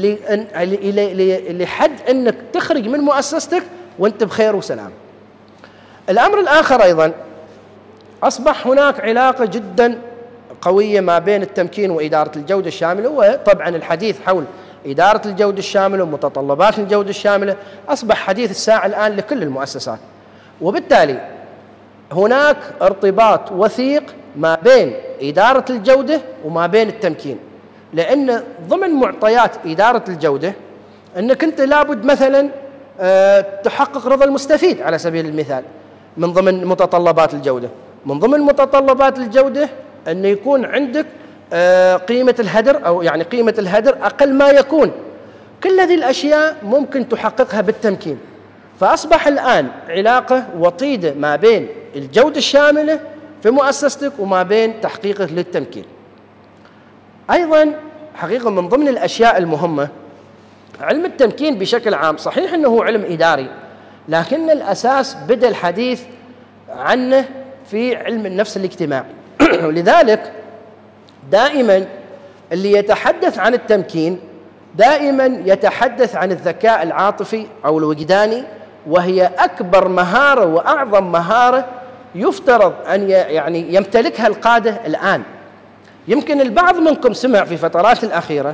لحد أنك تخرج من مؤسستك وأنت بخير وسلام. الأمر الآخر أيضا، أصبح هناك علاقة جدا قوية ما بين التمكين وإدارة الجودة الشاملة. وطبعا الحديث حول إدارة الجودة الشاملة ومتطلبات الجودة الشاملة أصبح حديث الساعة الآن لكل المؤسسات. وبالتالي هناك ارتباط وثيق ما بين إدارة الجودة وما بين التمكين، لأن ضمن معطيات إدارة الجودة أنك أنت لابد مثلا تحقق رضا المستفيد على سبيل المثال من ضمن متطلبات الجودة. من ضمن متطلبات الجودة أن يكون عندك قيمة الهدر، أو يعني قيمة الهدر أقل ما يكون. كل هذه الأشياء ممكن تحققها بالتمكين. فأصبح الآن علاقة وطيدة ما بين الجودة الشاملة في مؤسستك وما بين تحقيقه للتمكين. أيضا حقيقة من ضمن الأشياء المهمة، علم التمكين بشكل عام صحيح أنه هو علم إداري، لكن الأساس بدأ الحديث عنه في علم النفس الاجتماعي. ولذلك دائما اللي يتحدث عن التمكين دائما يتحدث عن الذكاء العاطفي أو الوجداني، وهي أكبر مهارة وأعظم مهارة يفترض أن يعني يمتلكها القادة الآن. يمكن البعض منكم سمع في فترات الأخيرة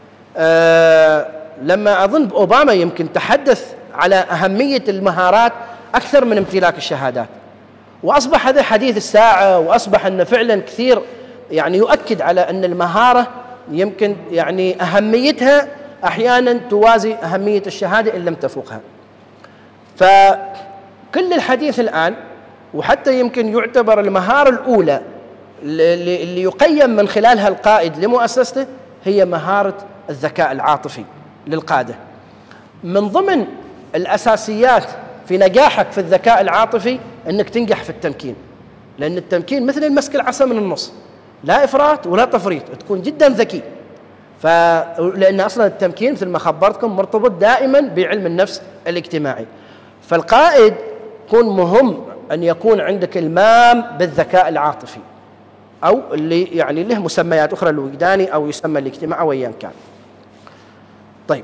لما أظن أوباما يمكن تحدث على أهمية المهارات أكثر من امتلاك الشهادات، وأصبح هذا حديث الساعة، وأصبح أن فعلا كثير يعني يؤكد على أن المهارة يمكن يعني أهميتها أحيانا توازي أهمية الشهادة إن لم تفوقها. فكل الحديث الآن، وحتى يمكن يعتبر المهارة الأولى اللي يقيم من خلالها القائد لمؤسسته هي مهارة الذكاء العاطفي للقادة. من ضمن الأساسيات في نجاحك في الذكاء العاطفي أنك تنجح في التمكين، لأن التمكين مثل المسك العصا من النص. لا إفراط ولا تفريط، تكون جدا ذكي. لأن أصلا التمكين مثل ما خبرتكم مرتبط دائما بعلم النفس الاجتماعي. فالقائد يكون مهم أن يكون عندك إلمام بالذكاء العاطفي، أو اللي يعني له مسميات أخرى، الوجداني أو يسمى الاجتماعي أو أيا كان. طيب،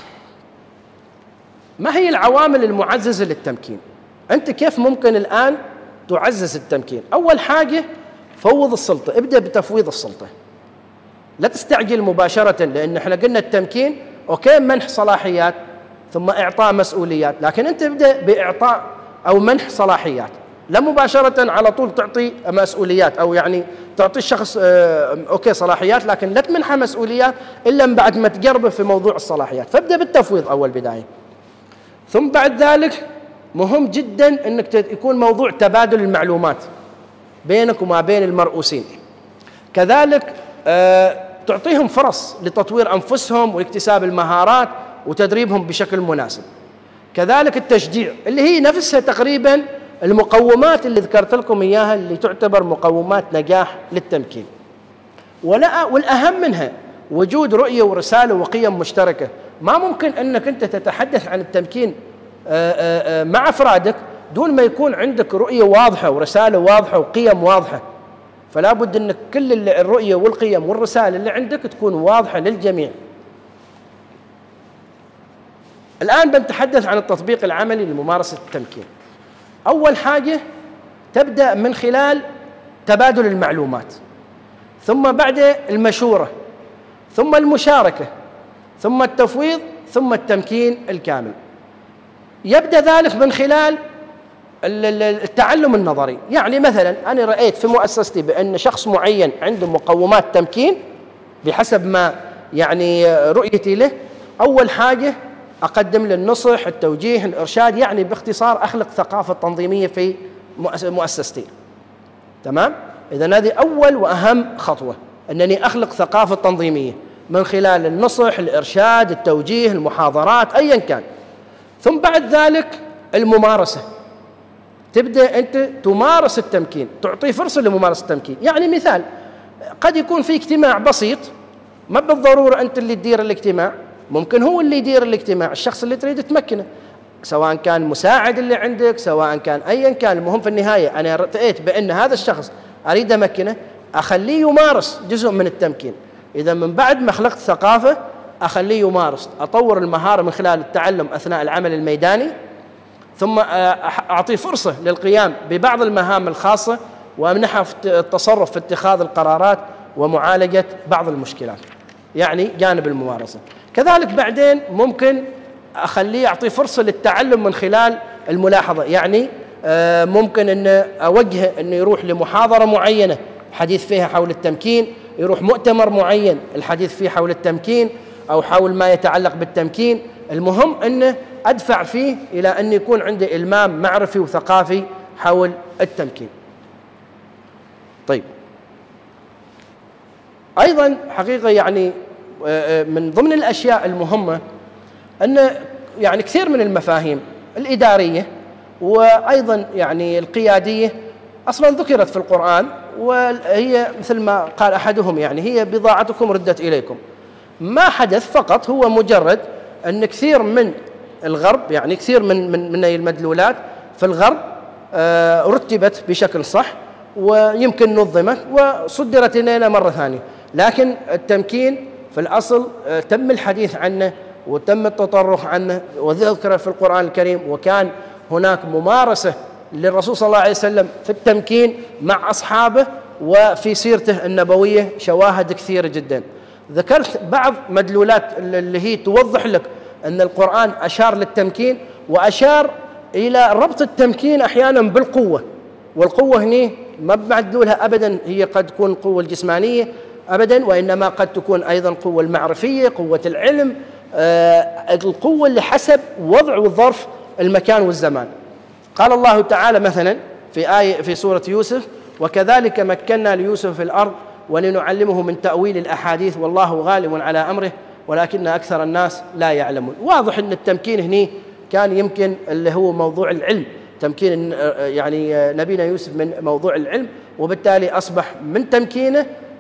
ما هي العوامل المعززة للتمكين؟ أنت كيف ممكن الآن تعزز التمكين؟ أول حاجة فوض السلطة، ابدأ بتفويض السلطة، لا تستعجل مباشرة، لأن احنا قلنا التمكين أوكي منح صلاحيات ثم إعطاء مسؤوليات، لكن أنت ابدأ بإعطاء أو منح صلاحيات، لا مباشرة على طول تعطي مسؤوليات، أو يعني تعطي الشخص أوكي صلاحيات لكن لا تمنحه مسؤوليات إلا من بعد ما تقربه في موضوع الصلاحيات. فابدأ بالتفويض أول بداية. ثم بعد ذلك مهم جدا أنك يكون موضوع تبادل المعلومات بينك وما بين المرؤوسين. كذلك تعطيهم فرص لتطوير أنفسهم واكتساب المهارات وتدريبهم بشكل مناسب. كذلك التشجيع، اللي هي نفسها تقريبا المقومات اللي ذكرت لكم إياها، اللي تعتبر مقومات نجاح للتمكين. والأهم منها وجود رؤية ورسالة وقيم مشتركة. ما ممكن أنك أنت تتحدث عن التمكين مع أفرادك دون ما يكون عندك رؤية واضحة ورسالة واضحة وقيم واضحة. فلا بد أن كل الرؤية والقيم والرسالة اللي عندك تكون واضحة للجميع. الآن بنتحدث عن التطبيق العملي لممارسة التمكين. أول حاجة تبدأ من خلال تبادل المعلومات، ثم بعد المشورة، ثم المشاركة، ثم التفويض، ثم التمكين الكامل. يبدأ ذلك من خلال التعلم النظري. يعني مثلا أنا رأيت في مؤسستي بأن شخص معين عنده مقومات تمكين بحسب ما يعني رؤيتي له. أول حاجة أقدم له النصح، التوجيه، الإرشاد، يعني باختصار أخلق ثقافة تنظيمية في مؤسستي. تمام؟ إذن هذه أول وأهم خطوة، أنني أخلق ثقافة تنظيمية من خلال النصح، الإرشاد، التوجيه، المحاضرات، أيا كان. ثم بعد ذلك الممارسة، تبدأ أنت تمارس التمكين، تعطي فرصة لممارسة التمكين. يعني مثال، قد يكون في اجتماع بسيط، ما بالضرورة أنت اللي تدير الاجتماع، ممكن هو اللي يدير الاجتماع، الشخص اللي تريد تمكنه، سواء كان مساعد اللي عندك، سواء كان أيا كان. المهم في النهاية أنا رأيت بأن هذا الشخص أريد أمكنه، أخليه يمارس جزء من التمكين. إذا من بعد ما خلقت ثقافة أخليه يمارس، أطور المهارة من خلال التعلم أثناء العمل الميداني، ثم أعطيه فرصة للقيام ببعض المهام الخاصة وأمنحه في التصرف في اتخاذ القرارات ومعالجة بعض المشكلات، يعني جانب الممارسة. كذلك بعدين ممكن أخليه أعطيه فرصة للتعلم من خلال الملاحظة. يعني ممكن أن أوجهه أنه يروح لمحاضرة معينة حديث فيها حول التمكين، يروح مؤتمر معين الحديث فيه حول التمكين أو حول ما يتعلق بالتمكين. المهم أنه أدفع فيه إلى أن يكون عنده إلمام معرفي وثقافي حول التمكين. طيب، أيضا حقيقة يعني من ضمن الأشياء المهمة أن يعني كثير من المفاهيم الإدارية وأيضا يعني القيادية أصلا ذكرت في القرآن، وهي مثل ما قال أحدهم يعني هي بضاعتكم ردت إليكم. ما حدث فقط هو مجرد أن كثير من الغرب، يعني كثير من المدلولات في الغرب رتبت بشكل صح ويمكن نظمت وصدرت إلينا مرة ثانية، لكن التمكين في الأصل تم الحديث عنه وتم التطرق عنه وذكر في القرآن الكريم، وكان هناك ممارسة للرسول صلى الله عليه وسلم في التمكين مع أصحابه، وفي سيرته النبوية شواهد كثيرة جدا. ذكرت بعض مدلولات اللي هي توضح لك أن القرآن أشار للتمكين، وأشار إلى ربط التمكين أحيانا بالقوة، والقوة هنا ما بمدلولها أبدا هي قد تكون القوة الجسمانية أبدا، وإنما قد تكون أيضا القوة المعرفية، قوة العلم، القوة اللي حسب وضع والظرف المكان والزمان. قال الله تعالى مثلا في آية في سورة يوسف: وكذلك مكنا ليوسف في الأرض ولنعلمه من تأويل الأحاديث والله غالب على أمره ولكن أكثر الناس لا يعلمون. واضح أن التمكين هنا كان يمكن اللي هو موضوع العلم، تمكين يعني نبينا يوسف من موضوع العلم، وبالتالي أصبح من تمكينه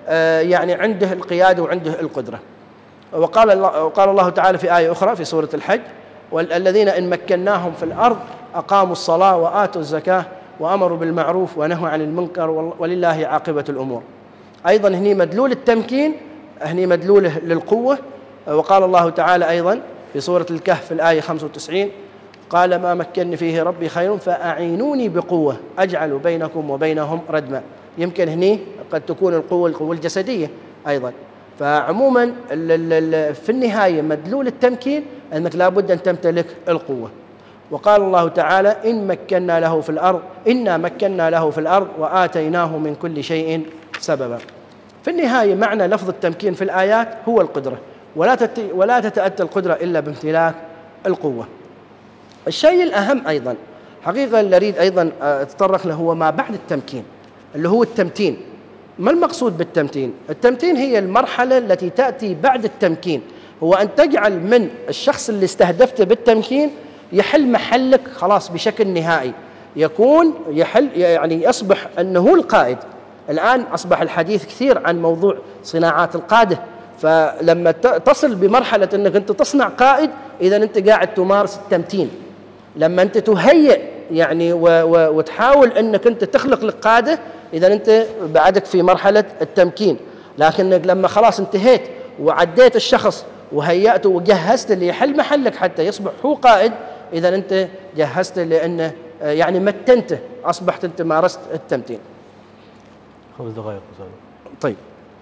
يعني عنده القيادة وعنده القدرة. وقال الله تعالى في آية أخرى في سورة الحج: والذين إن مكناهم في الأرض أقاموا الصلاة وآتوا الزكاة وأمروا بالمعروف ونهوا عن المنكر ولله عاقبة الأمور. أيضا هني مدلول التمكين، هني مدلوله للقوة. وقال الله تعالى أيضا في سورة الكهف في الآية 95: قال ما مكنني فيه ربي خير فأعينوني بقوة أجعل بينكم وبينهم ردما. يمكن هني قد تكون القوة الجسدية أيضا. فعموما في النهاية مدلول التمكين أنك لابد أن تمتلك القوة. وقال الله تعالى: إن مكنا له في الأرض إنا مكنا له في الأرض وآتيناه من كل شيء سببا. في النهاية معنى لفظ التمكين في الآيات هو القدرة، ولا تتأتى القدرة إلا بامتلاك القوة. الشيء الأهم أيضا حقيقة اللي أريد أيضا أتطرق له هو ما بعد التمكين، اللي هو التمتين. ما المقصود بالتمتين؟ التمتين هي المرحلة التي تأتي بعد التمكين، هو أن تجعل من الشخص اللي استهدفته بالتمكين يحل محلك خلاص بشكل نهائي، يكون يعني يصبح أنه القائد. الآن أصبح الحديث كثير عن موضوع صناعات القادة، فلما تصل بمرحلة أنك أنت تصنع قائد، إذا أنت قاعد تمارس التمتين. لما أنت تهيئ يعني وتحاول أنك أنت تخلق لك قادة، إذا أنت بعدك في مرحلة التمكين. لكنك لما خلاص انتهيت وعديت الشخص وهيأته وجهزت اللي يحل محلك حتى يصبح هو قائد، إذا أنت جهزته لأنه يعني متنته، أصبحت أنت مارست التمتين. 5 دقائق. طيب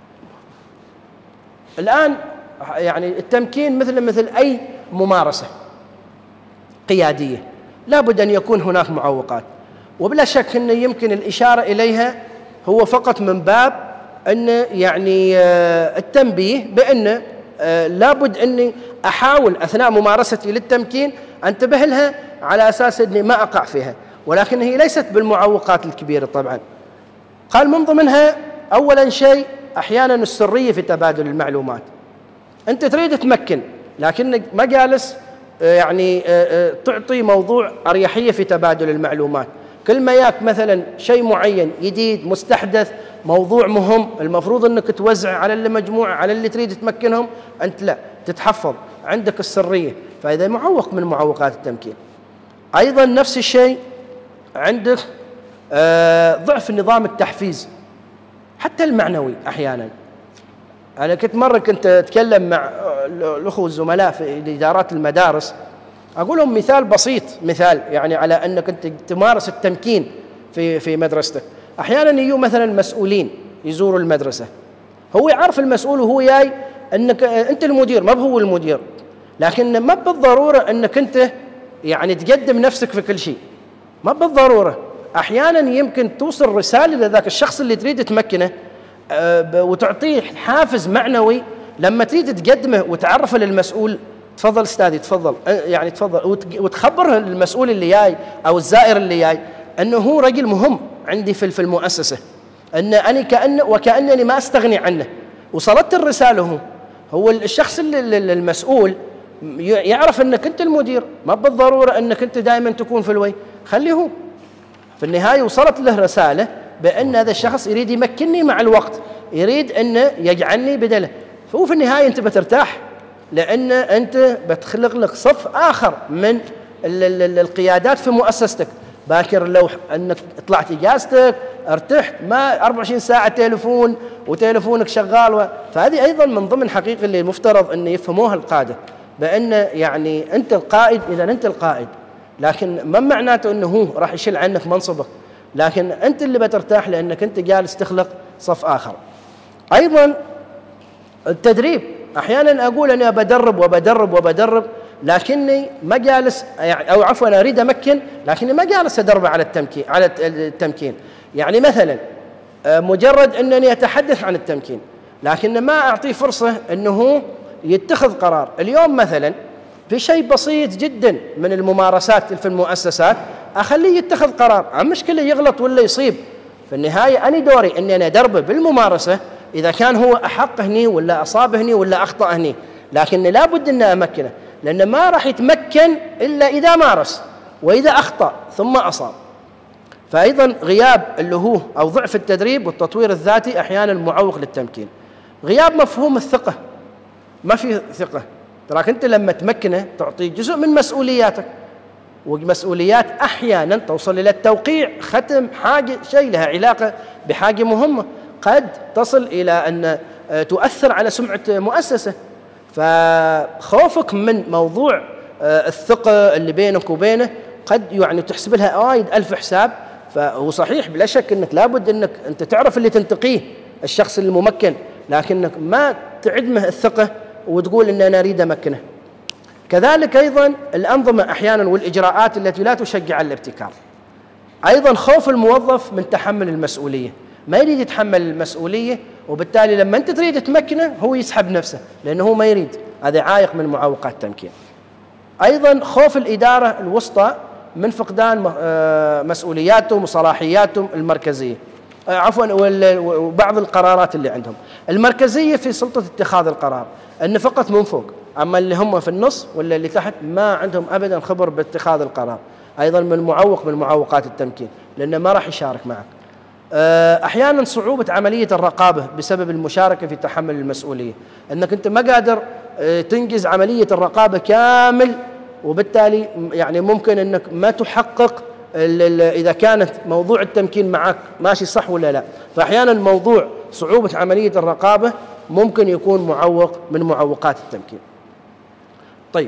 الآن يعني التمكين مثل أي ممارسة قيادية لابد أن يكون هناك معوقات، وبلا شك أن يمكن الإشارة إليها هو فقط من باب أن يعني التنبيه بأن لابد أني أحاول أثناء ممارستي للتمكين أنتبه لها على أساس أني ما أقع فيها، ولكن هي ليست بالمعوقات الكبيرة طبعا. قال من ضمنها أولا شيء أحيانا السرية في تبادل المعلومات. أنت تريد تمكن لكنك ما جالس يعني تعطي موضوع أريحية في تبادل المعلومات. كل ما ياك مثلا شيء معين جديد مستحدث موضوع مهم، المفروض أنك توزع على المجموعة على اللي تريد تمكنهم، أنت لا تتحفظ، عندك السرية، فإذا معوق من معوقات التمكين. أيضا نفس الشيء عندك ضعف نظام التحفيز حتى المعنوي. أحيانا أنا كنت أتكلم مع الأخوة الزملاء في إدارات المدارس، أقول لهم مثال بسيط، مثال يعني على أنك أنت تمارس التمكين في مدرستك. أحيانا يجوا مثلا مسؤولين يزوروا المدرسة، هو يعرف المسؤول وهو جاي أنك أنت المدير، ما هو المدير، لكن ما بالضرورة أنك أنت يعني تقدم نفسك في كل شيء، ما بالضرورة. أحيانا يمكن توصل رسالة لذاك الشخص اللي تريد تمكنه وتعطيه حافز معنوي لما تريد تقدمه وتعرفه للمسؤول. تفضل استاذي، تفضل يعني تفضل، وتخبر المسؤول اللي جاي او الزائر اللي جاي انه هو رجل مهم عندي في المؤسسه، ان انا وكانني ما استغني عنه. وصلت الرساله، هو الشخص المسؤول يعرف انك انت المدير، ما بالضروره انك انت دائما تكون في الوجه، خليه هو. في النهايه وصلت له رساله بان هذا الشخص يريد يمكنني مع الوقت، يريد انه يجعلني بدله، فهو في النهايه انت بترتاح لأن أنت بتخلق لك صف آخر من القيادات في مؤسستك. باكر لو أنك طلعت إجازتك ارتحت، ما 24 ساعة تليفون وتليفونك شغال، فهذه أيضا من ضمن حقيقة اللي المفترض أن يفهموها القادة، بأن يعني أنت القائد، إذا أنت القائد، لكن ما معناته أنه هو راح يشيل عنك منصبك، لكن أنت اللي بترتاح لأنك أنت جالس تخلق صف آخر. أيضا التدريب، أحيانا أقول أنا بدرب لكني ما جالس يعني، أو عفوا أريد أمكن لكني ما جالس أدرب على التمكين. يعني مثلا مجرد أنني أتحدث عن التمكين لكن ما أعطيه فرصة أنه يتخذ قرار. اليوم مثلا في شيء بسيط جدا من الممارسات في المؤسسات أخليه يتخذ قرار، عن مشكلة يغلط ولا يصيب، في النهاية أنا دوري أني أنا أدربه بالممارسة إذا كان هو أحق هني ولا أصاب هني ولا أخطأ هني، لكن لابد أن أمكنه، لأن ما راح يتمكن إلا إذا مارس وإذا أخطأ ثم أصاب. فأيضا غياب اللي هو أو ضعف التدريب والتطوير الذاتي أحيانا معوق للتمكين. غياب مفهوم الثقة، ما في ثقة. تراك أنت لما تمكنه تعطيه جزء من مسؤولياتك، ومسؤوليات أحيانا توصل إلى التوقيع، ختم حاجة، شيء لها علاقة بحاجة مهمة، قد تصل إلى أن تؤثر على سمعة مؤسسة. فخوفك من موضوع الثقة اللي بينك وبينه قد يعني تحسب لها وايد ألف حساب. فهو صحيح بلا شك أنك لابد أنك أنت تعرف اللي تنتقيه الشخص الممكن، لكنك ما تعدمه الثقة وتقول أن أنا أريد أمكنه. كذلك أيضا الأنظمة أحيانا والإجراءات التي لا تشجع على الابتكار. أيضا خوف الموظف من تحمل المسؤولية، ما يريد يتحمل المسؤولية، وبالتالي لما أنت تريد تمكنه هو يسحب نفسه لأنه هو ما يريد. هذا عائق من معوقات التمكين. أيضا خوف الإدارة الوسطى من فقدان مسؤولياتهم وصلاحياتهم المركزية، عفوا، وبعض القرارات اللي عندهم. المركزية في سلطة اتخاذ القرار، أن فقط من فوق، أما اللي هم في النص ولا اللي تحت ما عندهم أبدا خبر باتخاذ القرار. أيضا من معوقات التمكين، لأنه ما راح يشارك معك. أحيانا صعوبة عملية الرقابة بسبب المشاركة في تحمل المسؤولية، أنك أنت ما قادر تنجز عملية الرقابة كامل، وبالتالي يعني ممكن أنك ما تحقق إذا كانت موضوع التمكين معك ماشي صح ولا لا. فأحيانا موضوع صعوبة عملية الرقابة ممكن يكون معوق من معوقات التمكين. طيب،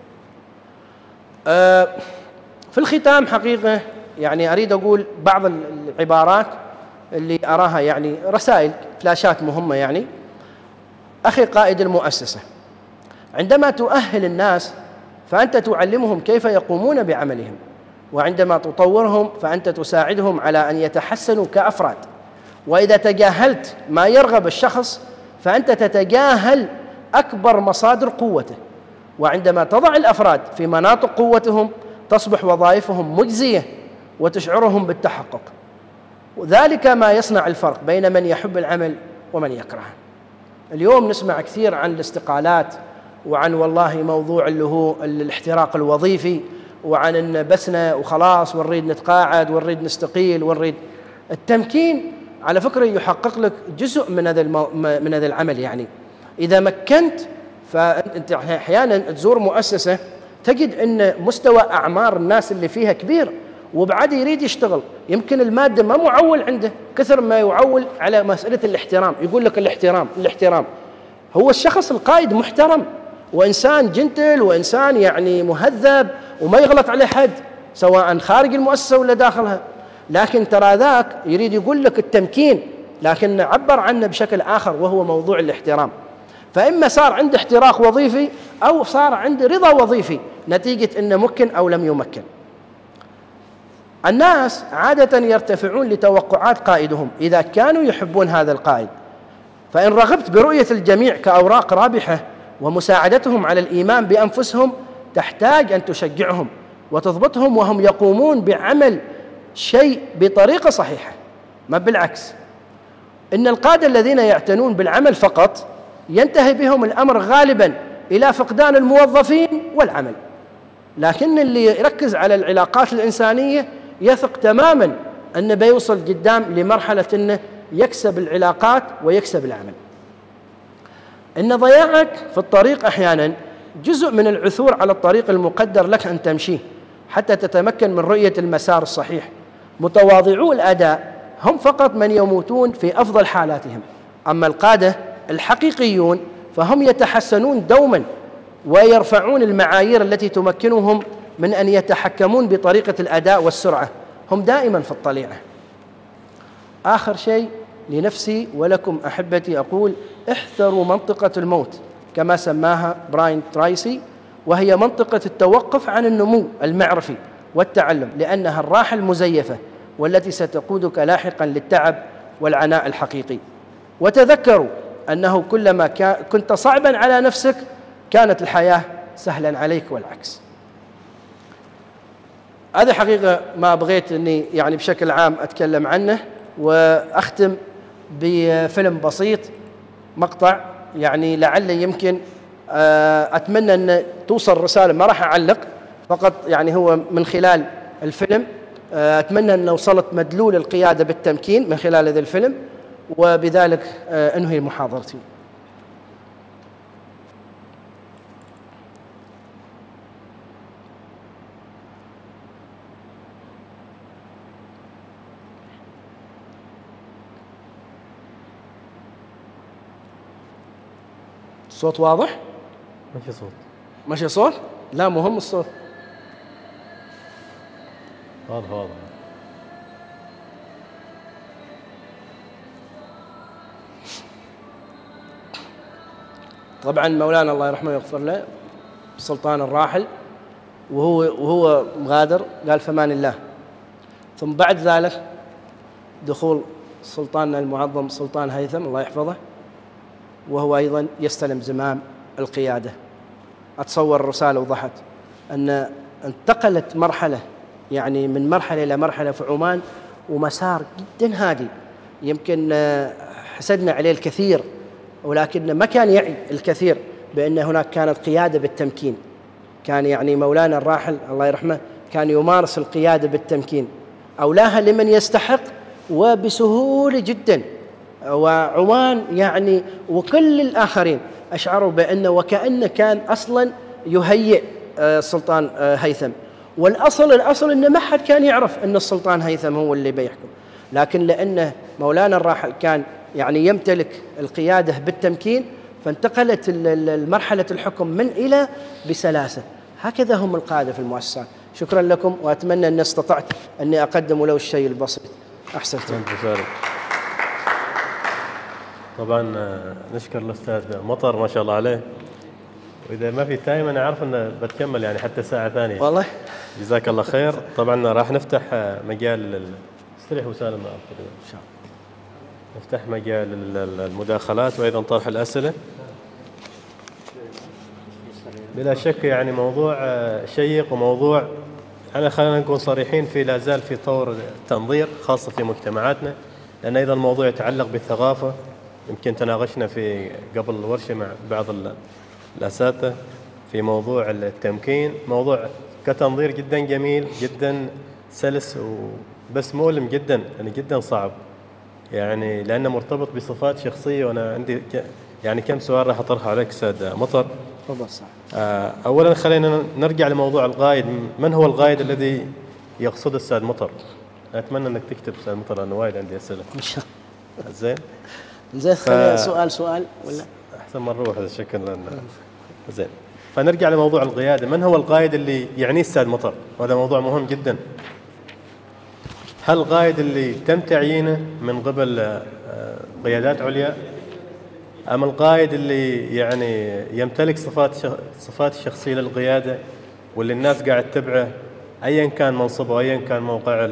في الختام حقيقة يعني أريد أقول بعض العبارات اللي أراها يعني رسائل فلاشات مهمة. يعني أخي قائد المؤسسة، عندما تؤهل الناس فأنت تعلمهم كيف يقومون بعملهم، وعندما تطورهم فأنت تساعدهم على أن يتحسنوا كأفراد. وإذا تجاهلت ما يرغب الشخص فأنت تتجاهل أكبر مصادر قوته. وعندما تضع الأفراد في مناطق قوتهم تصبح وظائفهم مجزية وتشعرهم بالتحقق، وذلك ما يصنع الفرق بين من يحب العمل ومن يكرهه. اليوم نسمع كثير عن الاستقالات، وعن والله موضوع اللي هو الاحتراق الوظيفي، وعن ان بسنا وخلاص ونريد نتقاعد ونريد نستقيل ونريد. التمكين على فكرة يحقق لك جزء من هذا العمل. يعني إذا مكنت، فأنت أحيانا تزور مؤسسة تجد أن مستوى أعمار الناس اللي فيها كبير، وبعد يريد يشتغل، يمكن المادة ما معول عنده كثر ما يعول على مسألة الاحترام. يقول لك الاحترام. هو الشخص القائد محترم، وإنسان جنتل، وإنسان يعني مهذب، وما يغلط على حد سواء خارج المؤسسة ولا داخلها. لكن ترى ذاك يريد يقول لك التمكين، لكن عبر عنه بشكل آخر وهو موضوع الاحترام. فإما صار عنده احتراق وظيفي أو صار عنده رضا وظيفي نتيجة أنه مكن أو لم يمكن. الناس عادة يرتفعون لتوقعات قائدهم إذا كانوا يحبون هذا القائد. فإن رغبت برؤية الجميع كأوراق رابحة ومساعدتهم على الإيمان بأنفسهم، تحتاج أن تشجعهم وتضبطهم وهم يقومون بعمل شيء بطريقة صحيحة، ما بالعكس. إن القادة الذين يعتنون بالعمل فقط ينتهي بهم الأمر غالبا إلى فقدان الموظفين والعمل، لكن اللي يركز على العلاقات الإنسانية يثق تماما أنه بيوصل قدام لمرحلة أنه يكسب العلاقات ويكسب العمل. إن ضياعك في الطريق أحيانا جزء من العثور على الطريق المقدر لك أن تمشيه حتى تتمكن من رؤية المسار الصحيح. متواضعو الأداء هم فقط من يموتون في أفضل حالاتهم، أما القادة الحقيقيون فهم يتحسنون دوما ويرفعون المعايير التي تمكنهم من أن يتحكمون بطريقة الأداء والسرعة. هم دائما في الطليعة. آخر شيء لنفسي ولكم أحبتي أقول: احذروا منطقة الموت كما سماها براين ترايسي، وهي منطقة التوقف عن النمو المعرفي والتعلم، لأنها الراحة المزيفة والتي ستقودك لاحقا للتعب والعناء الحقيقي. وتذكروا أنه كلما كنت صعبا على نفسك كانت الحياة سهلا عليك والعكس. هذه حقيقة ما بغيت أني يعني بشكل عام أتكلم عنه، وأختم بفيلم بسيط، مقطع يعني لعل يمكن أتمنى أن توصل رسالة. ما راح أعلق، فقط يعني هو من خلال الفيلم أتمنى أن وصلت مدلول القيادة بالتمكين من خلال هذا الفيلم، وبذلك أنهي محاضرتي. الصوت واضح؟ ماشي صوت. ماشي صوت؟ لا مهم الصوت. واضح واضح. طبعا مولانا الله يرحمه ويغفر له السلطان الراحل وهو مغادر قال فمان الله، ثم بعد ذلك دخول سلطاننا المعظم سلطان هيثم الله يحفظه، وهو أيضا يستلم زمام القيادة. أتصور الرسالة وضحت أن انتقلت مرحلة، يعني من مرحلة إلى مرحلة في عمان، ومسار جدا هادي. يمكن حسدنا عليه الكثير، ولكن ما كان يعي الكثير بأن هناك كانت قيادة بالتمكين. كان يعني مولانا الراحل الله يرحمه كان يمارس القيادة بالتمكين، أولاها لمن يستحق وبسهولة جدا. وعمان يعني وكل الآخرين أشعروا بأنه وكأنه كان أصلا يهيئ السلطان هيثم، والأصل أنه ما حد كان يعرف أن السلطان هيثم هو اللي بيحكم، لكن لأنه مولانا الراحل كان يعني يمتلك القيادة بالتمكين، فانتقلت مرحلة الحكم من إلى بسلاسة. هكذا هم القادة في المؤسسات. شكرا لكم، وأتمنى أن استطعت أني أقدم له الشيء البسيط. أحسنتم. طبعا نشكر الأستاذ مطر ما شاء الله عليه، وإذا ما في تايم أنا عارف أنه بتكمل يعني حتى ساعة ثانية والله. جزاك الله خير. طبعا راح نفتح مجال استريح وسالم إن شاء الله، نفتح مجال المداخلات وأيضا طرح الأسئلة. بلا شك يعني موضوع شيق، وموضوع أنا خلينا نكون صريحين فيه لا زال في طور تنظير خاصة في مجتمعاتنا، لأن أيضا الموضوع يتعلق بالثقافة. يمكن تناقشنا في قبل الورشة مع بعض الأساتذة في موضوع التمكين، موضوع كتنظير جدا جميل جدا سلس بس مؤلم جدا، يعني جدا صعب، يعني لأنه مرتبط بصفات شخصية. وأنا عندي يعني كم سؤال راح أطرحه عليك أستاذ مطر. تفضل. صح. أولا خلينا نرجع لموضوع القائد. من هو القائد الذي يقصده أستاذ مطر؟ أتمنى أنك تكتب أستاذ مطر لأنه وايد عندي أسئلة. إن شاء الله. زين خلينا سؤال ولا أحسن ما نروح هذا الشكل. زين، فنرجع لموضوع القيادة. من هو القائد اللي يعنيه أستاذ مطر؟ وهذا موضوع مهم جدا. هل القائد اللي تم تعيينه من قبل قيادات عليا، أم القائد اللي يعني يمتلك صفات الشخصية للقيادة واللي الناس قاعد تتبعه أيا كان منصبه، أيا كان موقعه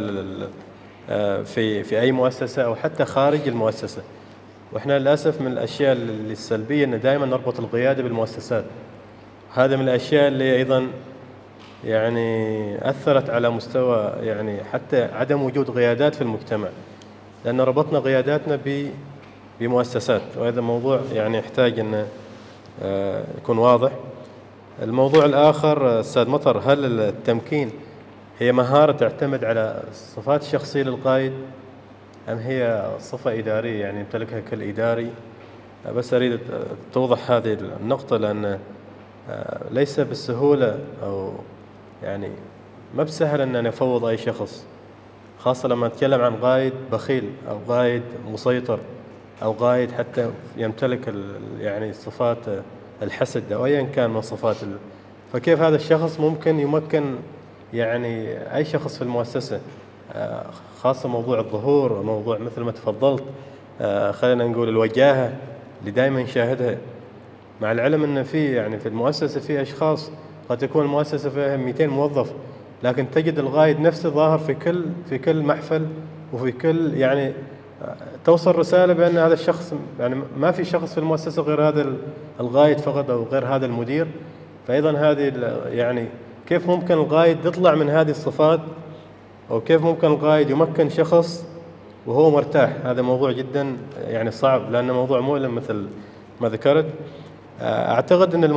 في أي مؤسسة أو حتى خارج المؤسسة؟ وإحنا للأسف من الأشياء السلبية أن دائما نربط القيادة بالمؤسسات. هذا من الأشياء اللي أيضا يعني أثرت على مستوى يعني حتى عدم وجود قيادات في المجتمع، لأن ربطنا قياداتنا بمؤسسات، وهذا موضوع يعني يحتاج أن يكون واضح. الموضوع الآخر أستاذ مطر، هل التمكين هي مهارة تعتمد على الصفات الشخصية للقائد، أم هي صفة إدارية يعني يمتلكها كل إداري؟ بس أريد توضح هذه النقطة، لأن ليس بالسهولة أو يعني ما بسهل أن نفوض أي شخص، خاصة لما نتكلم عن قائد بخيل أو قائد مسيطر أو قائد حتى يمتلك يعني صفات الحسد أو أيا كان من صفات فكيف هذا الشخص ممكن يمكن يعني أي شخص في المؤسسة، خاصة موضوع الظهور، موضوع مثل ما تفضلت خلينا نقول الوجاهة اللي دائما نشاهدها، مع العلم أن في المؤسسة في أشخاص قد تكون المؤسسة فيها 200 موظف، لكن تجد القائد نفسه ظاهر في كل محفل، وفي كل يعني توصل رسالة بأن هذا الشخص يعني ما في شخص في المؤسسة غير هذا القائد فقط أو غير هذا المدير. فأيضا هذه يعني كيف ممكن القائد يطلع من هذه الصفات، أو كيف ممكن القائد يمكن شخص وهو مرتاح؟ هذا موضوع جدا يعني صعب، لأنه موضوع مؤلم مثل ما ذكرت. أعتقد أن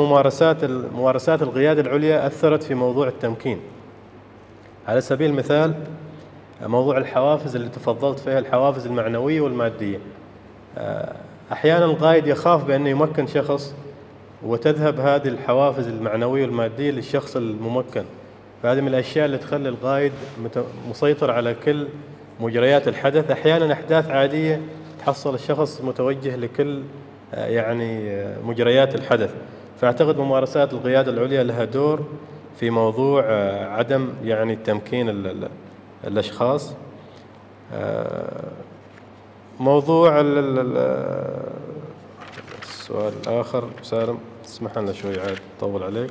ممارسات القيادة العليا أثرت في موضوع التمكين. على سبيل المثال موضوع الحوافز اللي تفضلت فيها، الحوافز المعنوية والمادية. أحيانا القائد يخاف بأنه يمكن شخص وتذهب هذه الحوافز المعنوية والمادية للشخص الممكن، فهذه من الأشياء اللي تخلي القائد مسيطر على كل مجريات الحدث. أحيانا أحداث عادية تحصل الشخص متوجه لكل يعني مجريات الحدث. فأعتقد ممارسات القيادة العليا لها دور في موضوع عدم يعني تمكين الأشخاص. موضوع السؤال الآخر سالم، اسمح لنا شوي عاد طول عليك.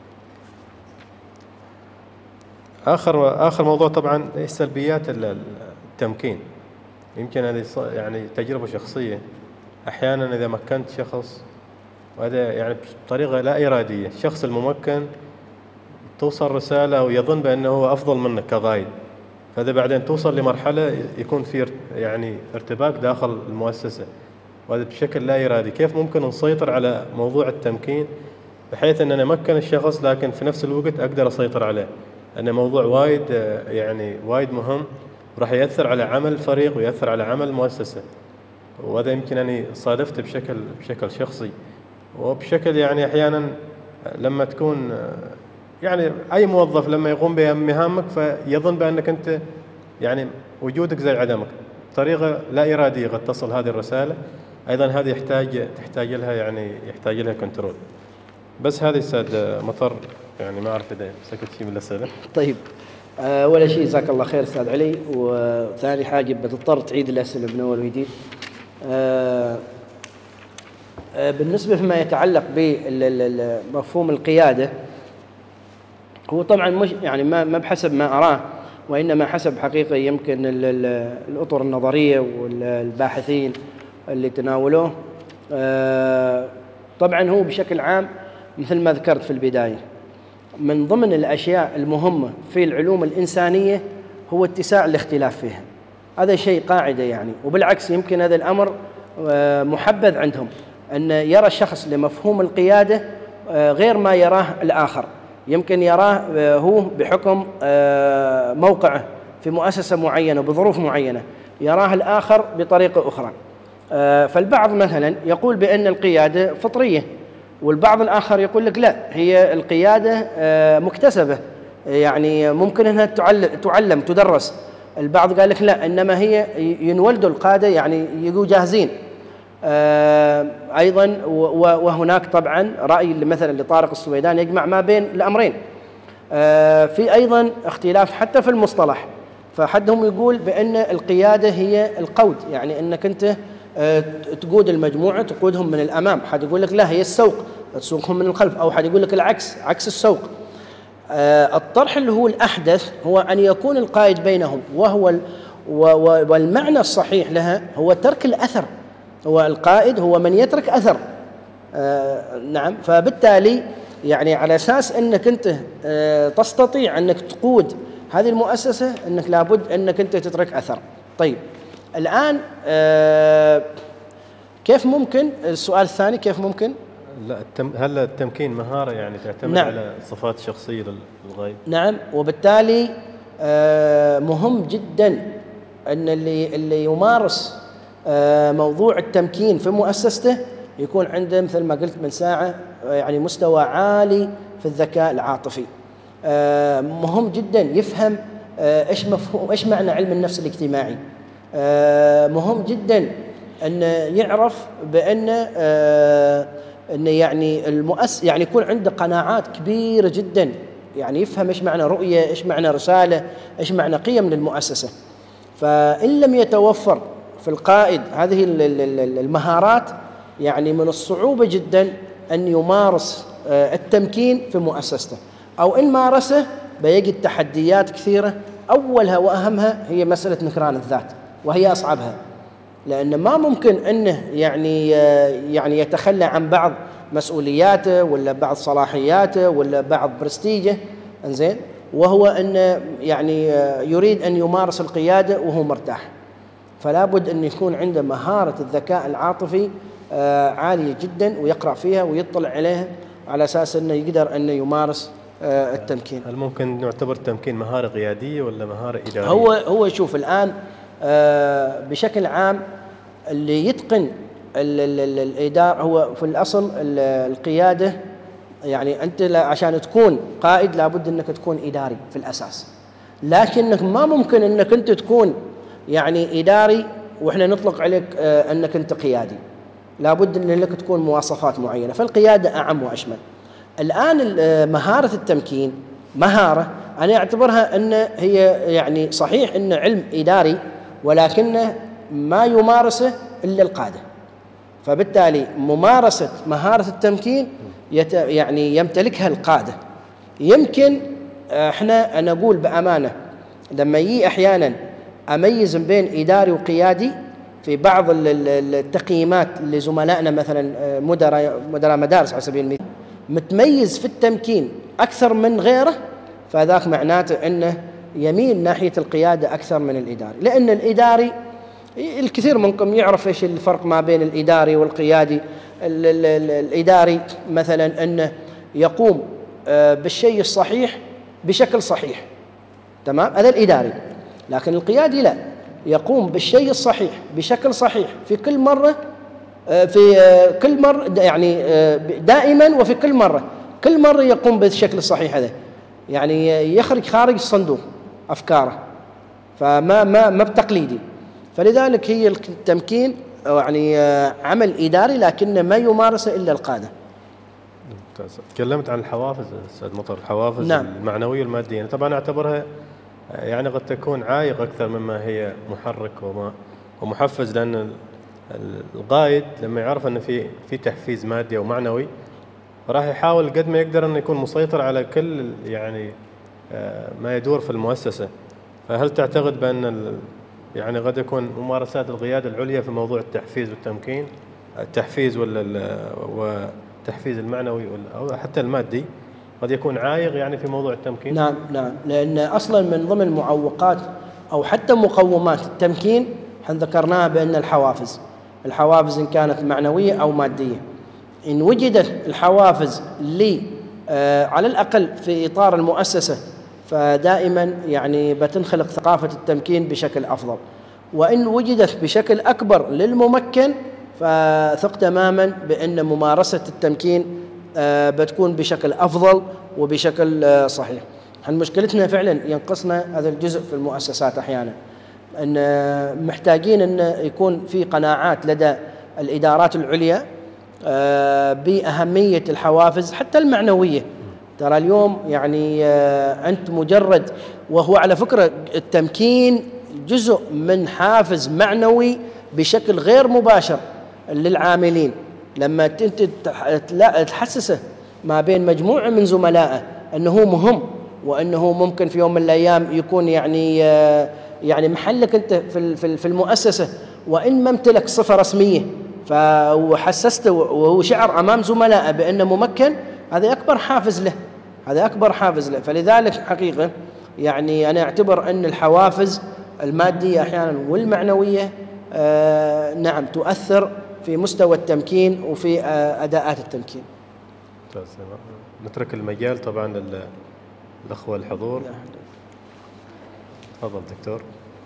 آخر موضوع طبعا سلبيات التمكين. يمكن هذه يعني تجربة شخصية. أحيانا إذا مكنت شخص، وهذا يعني بطريقة لا إرادية، الشخص الممكن توصل رسالة ويظن بأنه هو أفضل منك كقائد، فهذا بعدين توصل لمرحلة يكون في يعني ارتباك داخل المؤسسة، وهذا بشكل لا إرادي. كيف ممكن نسيطر على موضوع التمكين بحيث أن أنا أمكن الشخص لكن في نفس الوقت أقدر أسيطر عليه؟ أنه موضوع وايد مهم، وراح يأثر على عمل الفريق ويأثر على عمل المؤسسة. وهذا يمكن أني صادفته بشكل شخصي، وبشكل يعني أحيانا لما تكون يعني أي موظف لما يقوم بمهامك فيظن بأنك أنت يعني وجودك زي عدمك، طريقة لا إرادية قد تصل هذه الرسالة. أيضا هذه يحتاج لها كنترول. بس هذه أستاذ مطر، يعني ما أعرف إذا سكت شيء من الأسئلة. طيب، أول شيء جزاك الله خير أستاذ علي، وثاني حاجة بتضطر تعيد الأسئلة من أول وجديد. بالنسبة فيما يتعلق بمفهوم القيادة، هو طبعا مش يعني ما بحسب ما أراه، وإنما حسب حقيقة يمكن الأطر النظرية والباحثين اللي تناولوه. طبعا هو بشكل عام مثل ما ذكرت في البداية، من ضمن الأشياء المهمة في العلوم الإنسانية هو اتساع الاختلاف فيها. هذا شيء قاعدة يعني، وبالعكس يمكن هذا الأمر محبذ عندهم، أن يرى الشخص لمفهوم القيادة غير ما يراه الآخر. يمكن يراه هو بحكم موقعه في مؤسسة معينة بظروف معينة، يراه الآخر بطريقة أخرى. فالبعض مثلا يقول بأن القيادة فطرية، والبعض الآخر يقول لك لا، هي القيادة مكتسبة، يعني ممكن أنها تعلم تدرس. البعض قال لك لا، إنما هي ينولدوا القادة، يعني يجوا جاهزين. أيضا وهناك طبعا رأي مثلا لطارق السويدان يجمع ما بين الأمرين. في أيضا اختلاف حتى في المصطلح، فحدهم يقول بأن القيادة هي القود، يعني أنك أنت تقود المجموعة، تقودهم من الأمام. حد يقول لك لا، هي السوق، تسوقهم من الخلف، أو حد يقول لك العكس، عكس السوق. الطرح اللي هو الأحدث هو أن يكون القائد بينهم، والمعنى الصحيح لها هو ترك الأثر. هو القائد هو من يترك أثر. نعم، فبالتالي يعني على أساس أنك أنت تستطيع أنك تقود هذه المؤسسة، أنك لابد أنك أنت تترك أثر. طيب، الآن كيف ممكن، السؤال الثاني كيف ممكن؟ لا، هل التمكين مهارة يعني تعتمد نعم. على صفات شخصية للغاية؟ نعم، وبالتالي مهم جدا أن اللي يمارس موضوع التمكين في مؤسسته يكون عنده مثل ما قلت من ساعة يعني مستوى عالي في الذكاء العاطفي. مهم جدا يفهم ايش معنى علم النفس الاجتماعي. مهم جدا أن يعرف بأن يعني يعني يكون عنده قناعات كبيرة جدا، يعني يفهم ايش معنى رؤية، ايش معنى رسالة، ايش معنى قيم للمؤسسة. فإن لم يتوفر في القائد هذه المهارات، يعني من الصعوبة جدا أن يمارس التمكين في مؤسسته، أو إن مارسه بيجد تحديات كثيرة. أولها وأهمها هي مسألة نكران الذات، وهي أصعبها، لأن ما ممكن أنه يعني يتخلى عن بعض مسؤولياته ولا بعض صلاحياته ولا بعض برستيجه، إنزين، وهو أن يعني يريد أن يمارس القيادة وهو مرتاح. فلا بد أن يكون عنده مهارة الذكاء العاطفي عالية جدا، ويقرأ فيها ويطلع عليها على أساس أنه يقدر أن يمارس التمكين. هل ممكن نعتبر التمكين مهارة قيادية ولا مهارة إدارية؟ هو شوف الآن بشكل عام اللي يتقن الإدارة هو في الأصل القيادة. يعني أنت عشان تكون قائد لابد أنك تكون إداري في الأساس، لكنك ما ممكن أنك أنت تكون يعني إداري وإحنا نطلق عليك أنك أنت قيادي. لابد أن لك تكون مواصفات معينة، فالقيادة أعم وأشمل. الآن مهارة التمكين مهارة أنا أعتبرها أن هي يعني صحيح أن علم إداري، ولكنه ما يمارسه إلا القادة. فبالتالي ممارسة مهارة التمكين يعني يمتلكها القادة. يمكن أنا أقول بأمانة لما يجي أحيانا أميز بين إداري وقيادي في بعض التقييمات لزملائنا مثلا مدراء مدارس على سبيل المثال متميز في التمكين أكثر من غيره، فذاك معناته أنه يميل ناحية القيادة أكثر من الإداري. لأن الإداري الكثير منكم يعرف إيش الفرق ما بين الإداري والقيادي. الإداري مثلا أنه يقوم بالشيء الصحيح بشكل صحيح، تمام، هذا الإداري. لكن القيادي لا، يقوم بالشيء الصحيح بشكل صحيح في كل مرة، في كل مرة يعني دائما وفي كل مرة يقوم بالشكل الصحيح هذا، يعني يخرج خارج الصندوق أفكاره، فما بتقليدي. فلذلك هي التمكين يعني عمل إداري لكنه ما يمارسه إلا القادة. تكلمت عن الحوافز أستاذ مطر، الحوافز نعم. المعنوية والمادية. طبعا أعتبرها يعني قد تكون عائق أكثر مما هي محرك ومحفز، لأن القائد لما يعرف أن في تحفيز مادي أو معنوي راح يحاول قد ما يقدر أن يكون مسيطر على كل يعني ما يدور في المؤسسة. فهل تعتقد بأن يعني قد يكون ممارسات القيادة العليا في موضوع التحفيز والتمكين، التحفيز والتحفيز المعنوي أو حتى المادي قد يكون عائق يعني في موضوع التمكين؟ نعم، لأن أصلا من ضمن معوقات أو حتى مقومات التمكين احنا ذكرناها بأن الحوافز إن كانت معنوية أو مادية. إن وجدت الحوافز على الأقل في إطار المؤسسة فدائما يعني بتنخلق ثقافة التمكين بشكل أفضل. وإن وجدت بشكل أكبر للممكن فثق تماما بأن ممارسة التمكين بتكون بشكل أفضل وبشكل صحيح. مشكلتنا فعلا ينقصنا هذا الجزء في المؤسسات أحيانا، أن محتاجين أن يكون في قناعات لدى الإدارات العليا بأهمية الحوافز حتى المعنوية. ترى اليوم يعني أنت مجرد، وهو على فكرة التمكين جزء من حافز معنوي بشكل غير مباشر للعاملين. لما أنت تحسسه ما بين مجموعة من زملائه أنه مهم وأنه ممكن في يوم من الأيام يكون يعني محلك أنت في المؤسسة، وإن ما امتلك صفة رسمية فحسسته وهو شعر أمام زملائه بأنه ممكن، هذا أكبر حافز له. فلذلك حقيقة يعني أنا أعتبر أن الحوافز المادية أحيانا والمعنوية نعم تؤثر في مستوى التمكين وفي أداءات التمكين. نترك المجال طبعا للأخوة الحضور. تفضل دكتور.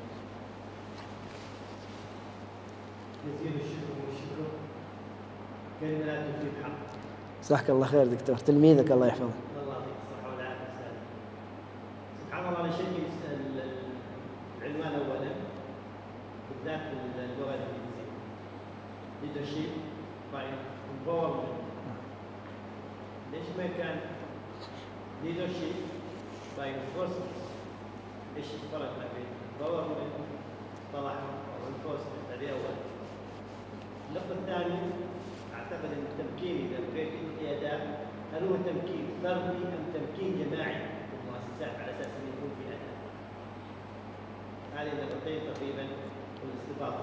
جزيل الشكر والشكر كلمة لا تفيد حق. جزاك الله خير دكتور، تلميذك الله يحفظه. الله يعطيك الصحة والعافية أستاذ. سبحان الله أنا شيء العنوان أولا بالذات اللغة الإنجليزية. leadership by empowerment. ليش ما كان leadership by enforcement؟ ايش الفرق ما بين empowerment طبعا او enforcement؟ هذه أول. النقطة الثانية أعتقد أن التمكين إذا بقيت القيادات هل هو تمكين فردي أم تمكين جماعي في المؤسسات على أساس أن يكون في أهداف؟ هذه النقطتين تقريبا والاستفاضة.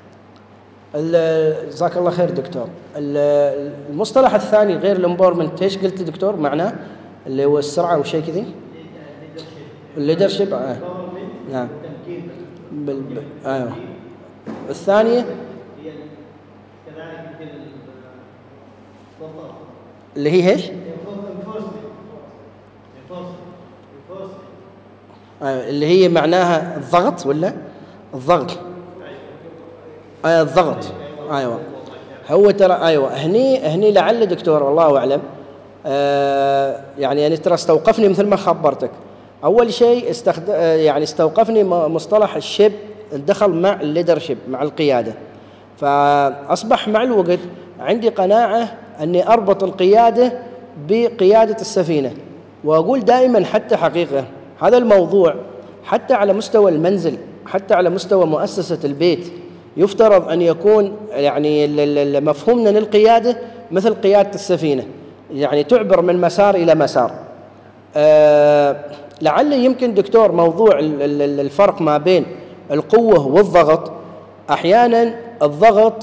جزاك الله خير دكتور. المصطلح الثاني غير الامبورمنت ايش قلت دكتور معناه؟ اللي هو السرعة وشيء كذي؟ الليدرشيب. نعم. ايوه. الثانية كذلك مثل اللي هي ايش؟ اللي هي معناها الضغط ولا الضغط؟ الضغط. ايوه هو ترى ايوه هني لعل دكتور والله اعلم. يعني ترى استوقفني مثل ما خبرتك. اول شيء يعني استوقفني مصطلح الشيب دخل مع الليدرشيب مع القياده، فاصبح مع الوقت عندي قناعه اني اربط القياده بقياده السفينه، واقول دائما حتى حقيقه هذا الموضوع حتى على مستوى المنزل، حتى على مستوى مؤسسه البيت، يفترض ان يكون يعني مفهومنا للقياده مثل قياده السفينه، يعني تعبر من مسار الى مسار. لعل يمكن دكتور موضوع الفرق ما بين القوه والضغط، احيانا الضغط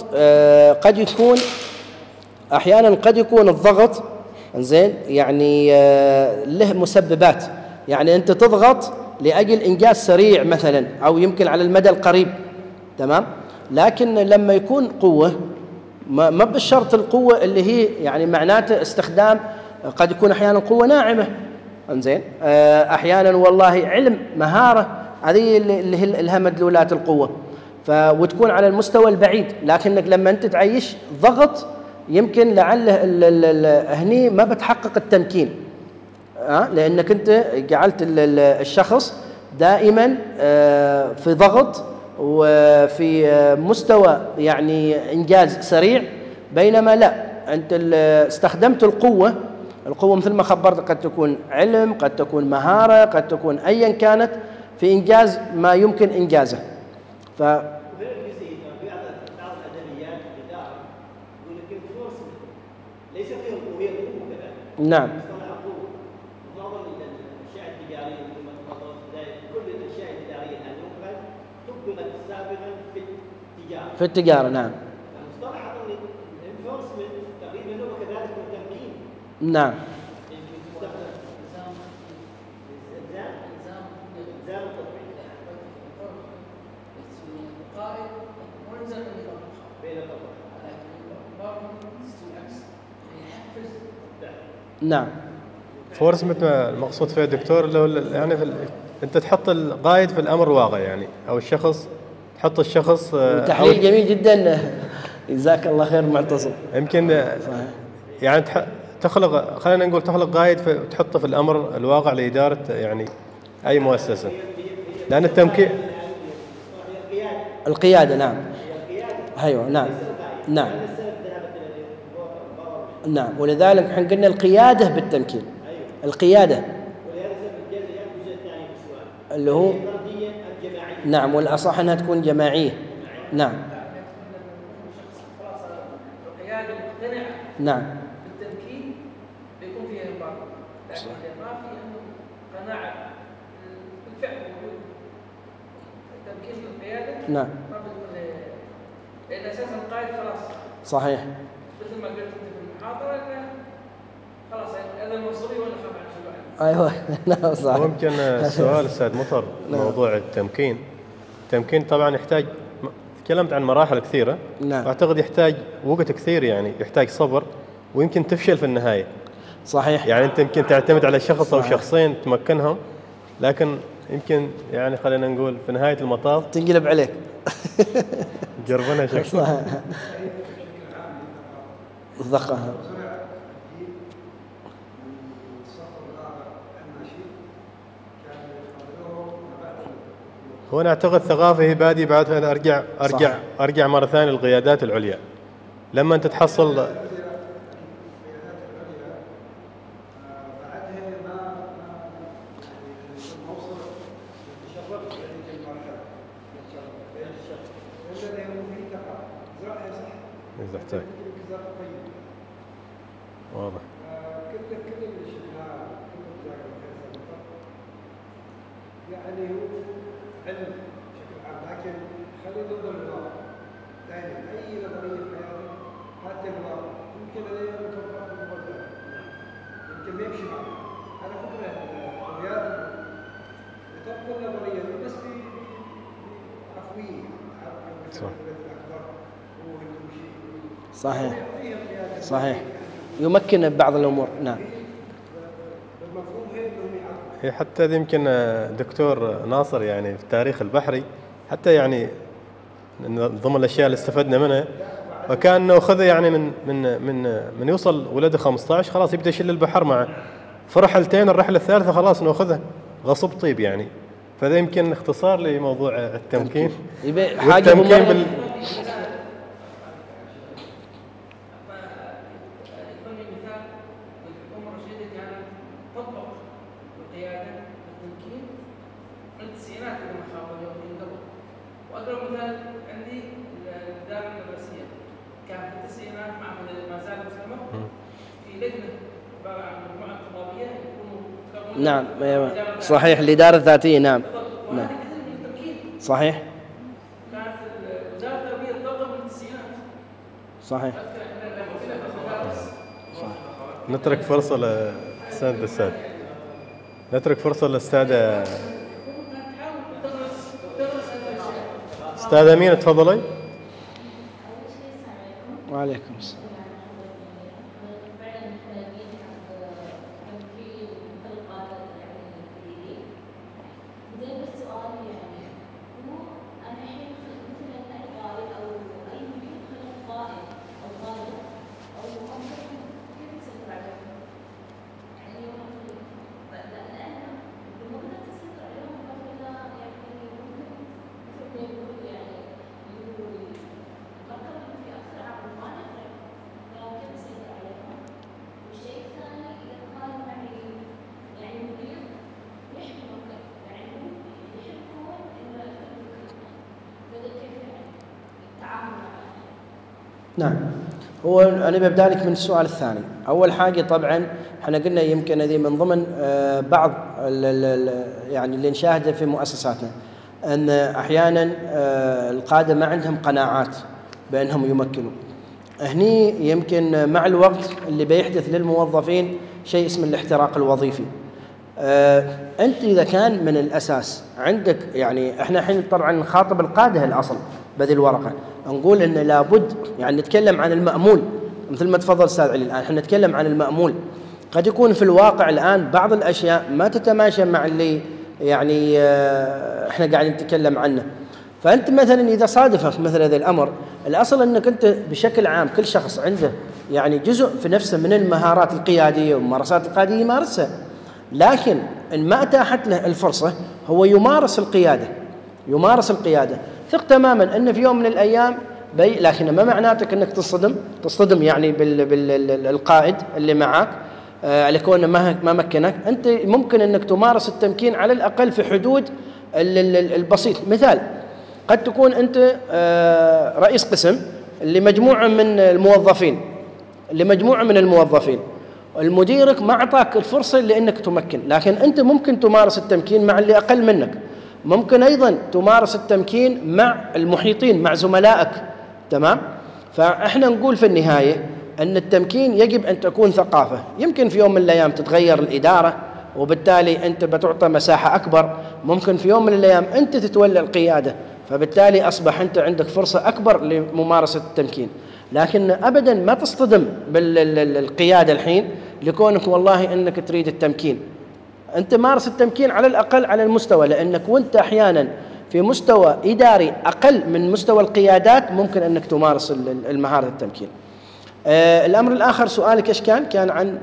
قد يكون الضغط زين يعني له مسببات، يعني انت تضغط لاجل انجاز سريع مثلا او يمكن على المدى القريب، تمام. لكن لما يكون قوه ما بالشرط القوه اللي هي يعني معناته استخدام، قد يكون احيانا قوه ناعمه انزين، احيانا والله علم مهاره، هذه اللي هي لها مدلولات القوه، وتكون على المستوى البعيد. لكنك لما انت تعيش ضغط يمكن لعله هني ما بتحقق التمكين، لانك انت جعلت الشخص دائما في ضغط وفي مستوى يعني انجاز سريع، بينما لا انت استخدمت القوه مثل ما خبرت قد تكون علم، قد تكون مهاره، قد تكون ايا كانت في انجاز ما يمكن انجازه. غير الجزئيه بعض الادبيات الاداره يقول لك الفورس ليس فيه القوه، هي القوه كذلك. نعم. مصطلح القوه معظم الاشياء التجاريه مثل ما تفضلت كل الاشياء الاداريه الان طبقت سابقا في التجاره. نعم. المصطلح اظن الانفورسمنت تقريبا هو كذلك التمكين. نعم. نعم. فورسمنت المقصود فيه دكتور اللي يعني انت تحط القائد في الامر الواقع، يعني او الشخص تحط الشخص. تحليل جميل جدا، جزاك الله خير معتصم. يمكن يعني تخلق، خلينا نقول تخلق قائد وتحطه في الامر الواقع لاداره يعني اي مؤسسه، لان التمكين القياده. نعم. ايوه. نعم. نعم. نعم. ولذلك احنا قلنا القياده بالتمكين. القياده اللي هو نعم، والاصح انها تكون جماعيه. نعم. القياده مقتنعه نعم بالتمكين بيكون فيها انضباط، لكن ما في عنده قناعه بالفعل موجود التمكين بالقياده. نعم. ما بيكون، لان اساسا القائد خلاص. صحيح. مثل ما قلت انت في المحاضره انه خلاص هذا المنصبي وانا خاف عن شباب. ايوه. نعم صحيح. ممكن السؤال استاذ مطر، موضوع التمكين طبعا يحتاج، تكلمت عن مراحل كثيره. نعم. اعتقد يحتاج وقت كثير، يعني يحتاج صبر، ويمكن تفشل في النهايه. صحيح. يعني انت يمكن تعتمد على شخص او شخصين تمكنهم، لكن يمكن يعني خلينا نقول في نهايه المطاف تنقلب عليك. جربنا شخص. ضخها. هو انا اعتقد ثقافه هي بادي، بعدها ارجع مره ثانيه للقيادات العليا. لما انت تحصل يحتاج واضح. يعني هو علم بشكل عام، لكن خلينا ننظر للواقع دائما. اي نظريه في حياتك حتى الواقع يمكن عليها متوقعات مبالغه، يمكن ما يمشي معك. على فكره الرياضه تبقى النظريه بس بعفويه، صح. صحيح. صحيح. يمكن ببعض الامور. نعم. المفهوم هي انهم حتى يمكن دكتور ناصر يعني في التاريخ البحري حتى يعني ضمن الاشياء اللي استفدنا منها، وكان ناخذه يعني من يوصل ولده 15 خلاص يبدا يشيل البحر معه، في رحلتين الرحله الثالثه خلاص ناخذه غصب طيب يعني. فهذا يمكن اختصار لموضوع التمكين. حاجه والتمكين نعم صحيح، الإدارة الذاتية. نعم نعم صحيح صحيح. نترك فرصة للأستاذ دساد، نترك فرصة للأستاذة أستاذة أمينة، تفضلي. وعليكم السلام. نعم، هو أنا ببدأ لك من السؤال الثاني. أول حاجة طبعا احنا قلنا يمكن هذه من ضمن بعض يعني اللي نشاهده في مؤسساتنا، أن أحيانا القادة ما عندهم قناعات بأنهم يمكنوا. هني يمكن مع الوقت اللي بيحدث للموظفين شيء اسمه الاحتراق الوظيفي. أنت إذا كان من الأساس عندك، يعني احنا الحين طبعا نخاطب القادة الأصل بهذه الورقة، نقول إن لابد يعني نتكلم عن المأمول مثل ما تفضل أستاذ علي. الآن احنا نتكلم عن المأمول، قد يكون في الواقع الآن بعض الأشياء ما تتماشى مع اللي يعني احنا قاعدين نتكلم عنه. فأنت مثلا إذا صادفك مثل هذا الأمر، الأصل أنك أنت بشكل عام كل شخص عنده يعني جزء في نفسه من المهارات القيادية والممارسات القيادية يمارسها، لكن إن ما أتاحت له الفرصة هو يمارس القيادة. ثق تماما أن في يوم من الأيام لكن ما معناتك أنك تصطدم يعني بالقائد اللي معك على كونه ما مكنك. أنت ممكن أنك تمارس التمكين على الأقل في حدود البسيط. مثال، قد تكون أنت رئيس قسم لمجموعة من الموظفين، المديرك ما أعطاك الفرصة لأنك تمكن، لكن أنت ممكن تمارس التمكين مع اللي أقل منك. ممكن أيضا تمارس التمكين مع المحيطين، مع زملائك. تمام؟ فإحنا نقول في النهاية أن التمكين يجب أن تكون ثقافة. يمكن في يوم من الأيام تتغير الإدارة وبالتالي أنت بتعطى مساحة أكبر، ممكن في يوم من الأيام أنت تتولى القيادة فبالتالي أصبح أنت عندك فرصة أكبر لممارسة التمكين. لكن أبدا ما تصطدم بالقيادة الحين لكونك والله أنك تريد التمكين. أنت مارس التمكين على الأقل على المستوى، لأنك وأنت أحيانا في مستوى إداري أقل من مستوى القيادات ممكن أنك تمارس المهارة التمكين. الأمر الآخر سؤالك إيش كان عن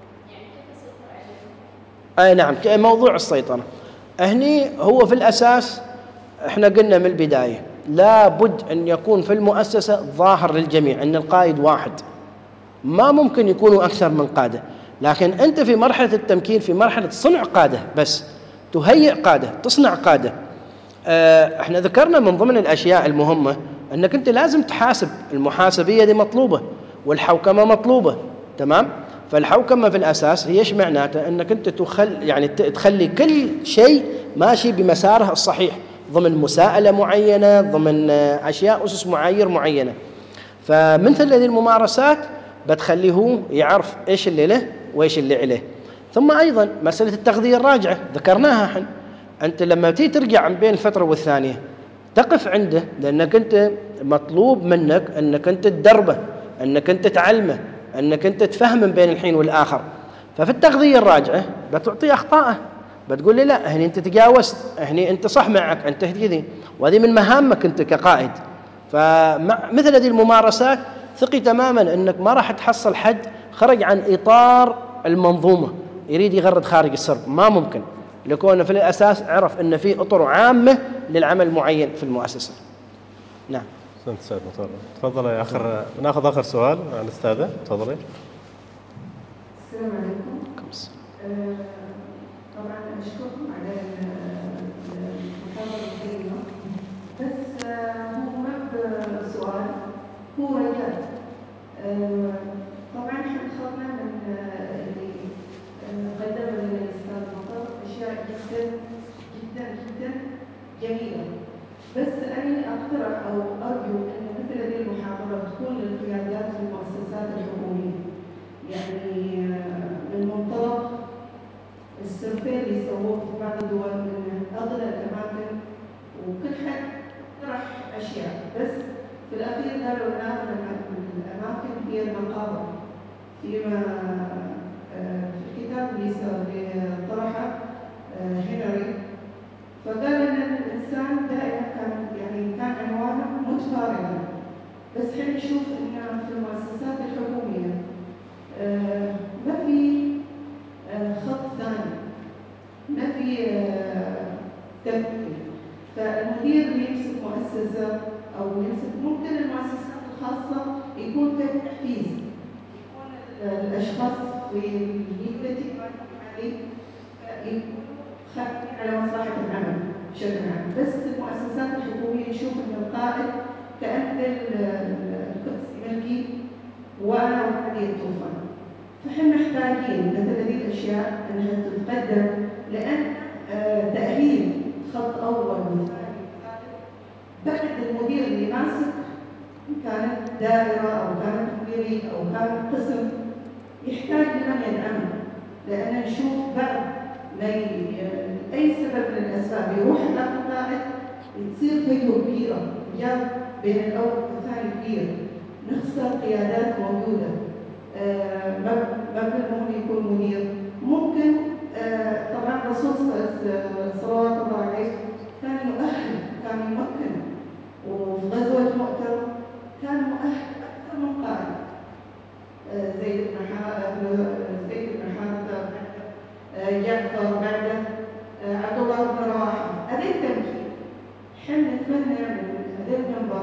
نعم موضوع السيطرة. هني هو في الأساس احنا قلنا من البداية لابد أن يكون في المؤسسة ظاهر للجميع أن القائد واحد، ما ممكن يكونوا أكثر من قادة. لكن أنت في مرحلة التمكين في مرحلة صنع قادة، بس تهيئ قادة، تصنع قادة. احنا ذكرنا من ضمن الأشياء المهمة أنك أنت لازم تحاسب، المحاسبية دي مطلوبة والحوكمة مطلوبة. تمام؟ فالحوكمة في الأساس هي ايش معناتها؟ أنك أنت يعني تخلي كل شيء ماشي بمساره الصحيح ضمن مساءلة معينة، ضمن أشياء أسس معايير معينة. فمثل هذه الممارسات بتخليه هو يعرف إيش اللي له وإيش اللي عليه. ثم أيضا مسألة التغذية الراجعة ذكرناها احنا. أنت لما تيجي ترجع عن بين الفترة والثانية تقف عنده، لأنك أنت مطلوب منك أنك أنت تدربه، أنك أنت تعلمه، أنك أنت تفهم من بين الحين والآخر. ففي التغذية الراجعة بتعطي أخطائه، بتقول لي لا هني أنت تجاوزت، هني أنت صح معك أنت كذي، وهذه من مهامك أنت كقائد. فمثل هذه الممارسات ثقي تماما أنك ما راح تحصل حد خرج عن إطار المنظومة يريد يغرد خارج السرب، ما ممكن، لكونه في الأساس عرف أن في أطر عامة للعمل معين في المؤسسة. نعم. أحسنت أستاذ مطر. تفضل يا ناخذ آخر سؤال عن الأستاذة، تفضلي. السلام عليكم. طبعا أشكركم على المحاضرة الكريمة، بس هو ما بسؤال، هو رجاء. طبعا احنا أخذنا من اللي قدمه لنا الأستاذ مطر أشياء جدا جدا جدا جميلة، بس أنا أقترح أو أرجو أن مثل هذه المحاضرة تكون للقيادات في المؤسسات الحكومية، يعني من منطلق السيرفي اللي سووه في بعض الدول من أغلى الأماكن، وكل حد طرح أشياء، بس في الأخير قالوا لنا من الأماكن هي المقابر، فيما في الكتاب اللي طرحه هنري، فقال أن الإنسان دائما كان عنوانه متفارقا، بس حين نشوف أن في المؤسسات الحكومية ما في خط ثاني، ما في تمثيل، فالمدير اللي يمسك مؤسسة أو يمسك ممكن المؤسسات الخاصة يكون في تحفيز، يكون الأشخاص في التي عليه يكون خايفين على مصلحة العمل بشكل عام، بس المؤسسات الحكومية نشوف أن القائد كأمثل الكرسي ملكي وأنا وعلي الطوفان، فإحنا محتاجين مثل هذه الأشياء أنها تتقدم، لأن تأهيل خط أول وثاني بعد المدير اللي ماسك كانت دائرة أو كانت مديرية أو كانت قسم يحتاج لمن يدعمه، لأن نشوف بعد ما أي سبب من الأسباب يروح القائد تصير فجوة كبيرة جاب بين الأول والثاني كبير، نخسر قيادات موجودة. ما بالمهم يكون مدير، ممكن طبعا الرسول صلوات الله عليه كان يؤهل، كان يمكن، وفي غزوة مؤتة كان مؤهل أكثر من قائد، زيد بن حارثة، جعفر بعده، عبد الله بن رواحة، هذا التمكين. احنا نتمنى من هذا المنبر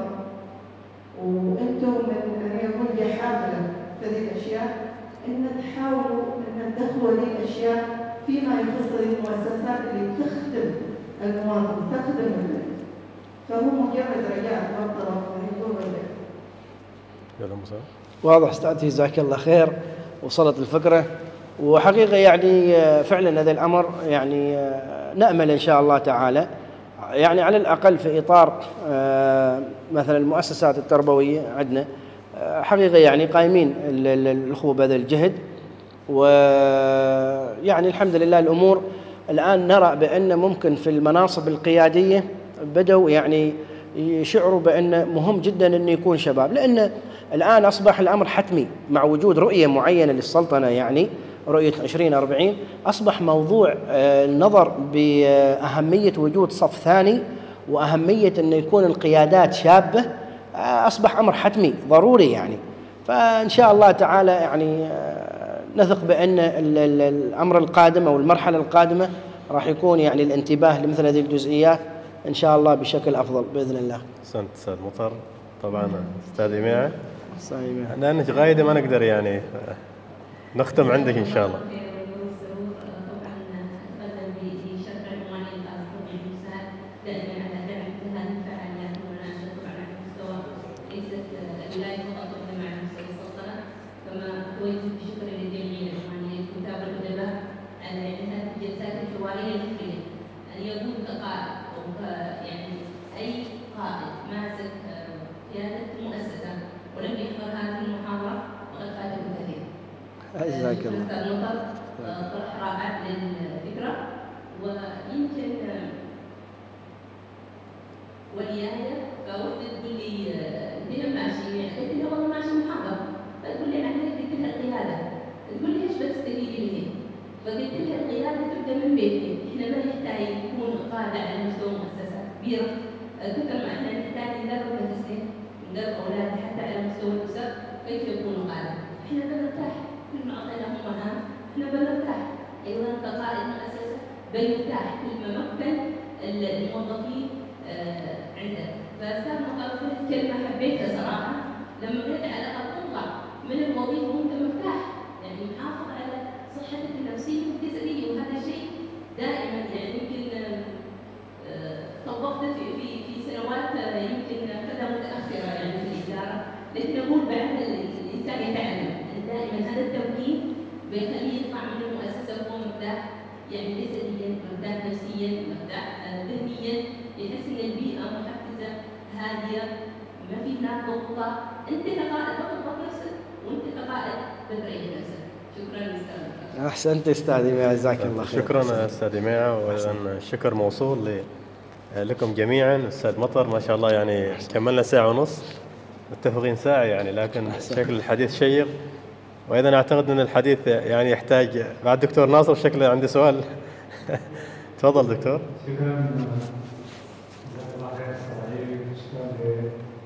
وانتم من أن يكون حافلة هذه الأشياء أن تحاولوا أن تدخلوا هذه الأشياء فيما يخص المؤسسات اللي تخدم المواطن، تخدم البلد، فهو مجرد رجاء من طرف من يكون رجاء. واضح أستاذ، جزاك الله خير، وصلت الفكرة، وحقيقة يعني فعلا هذا الأمر يعني نأمل إن شاء الله تعالى يعني على الأقل في إطار مثلا المؤسسات التربوية عندنا حقيقة يعني قائمين الأخوة بهذا الجهد، ويعني الحمد لله الأمور الآن نرى بأن ممكن في المناصب القيادية بدأوا يعني يشعروا بأن مهم جدا أن يكون شباب، لأن الآن أصبح الأمر حتمي مع وجود رؤية معينة للسلطنة، يعني رؤية 2040 أصبح موضوع النظر بأهمية وجود صف ثاني وأهمية أن يكون القيادات شابة، أصبح أمر حتمي ضروري يعني. فإن شاء الله تعالى يعني نثق بأن الأمر القادم أو المرحلة القادمة راح يكون يعني الانتباه لمثل هذه الجزئيات إن شاء الله بشكل أفضل بإذن الله. أحسنت أستاذ مطر. طبعا أستاذ إيماع لأنك غايدة ما نقدر يعني نختم عندك إن شاء الله. جزاك الله. أستاذ مطر طرح رائع للفكرة، ويمكن ولياية فوحدة تقول لي أنت ماشي، قلت لها والله ماشي محاضرة، فتقول لي أنا قلت لها القيادة، تقول لي إيش بتستفيدي مني؟ فقلت لها القيادة تبدأ من بيتي، إحنا يبقى مرتاح كل ما مكن الموظفين عنده. فأستاذ مطر قلت كلمة حبيتها صراحة، لما قلت على الأقل تطلع من الوظيفة وأنت مرتاح، يعني محافظ على صحتك النفسية والجسدية، وهذا الشيء دائما يعني يمكن طبقت في سنوات يمكن كذا متأخرة يعني في الإدارة، لكن أقول بعد الإنسان يتعلم دائما هذا التمكين بيخليه يطلع من المؤسسة وهو مرتاح، يعني جسديا مرتاح، نفسيا مرتاح، ذهنيا، يحس ان البيئه محفزه هاديه، ما في هناك ضغوطات، انت كقائد تضغط نفسك وانت كقائد بتريح نفسك. شكرا استاذ. احسنت استاذ إيماع، جزاك الله خير. شكرا استاذ إيماع، وايضا الشكر موصول لكم جميعا. استاذ مطر ما شاء الله يعني كملنا ساعه ونص، متفقين ساعه يعني، لكن شكل الحديث شيق، وايضا اعتقد ان الحديث يعني يحتاج بعد دكتور ناصر شكله عندي سؤال. تفضل دكتور. شكرا، جزاك الله خير استاذ علي، شكرا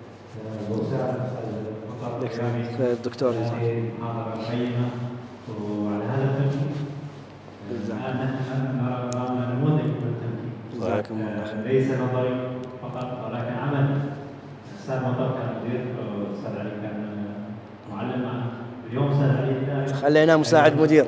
لوسام الدكتور محاضره قيمه وعلى هذا التمكين. الان نرى امامنا نموذج من التمكين، جزاكم الله خير، ليس نظري فقط ولكن عمل. استاذ مطر كان مدير، استاذ علي كان معلم معنا، اليوم استاذ علي خلينا مساعد مدير.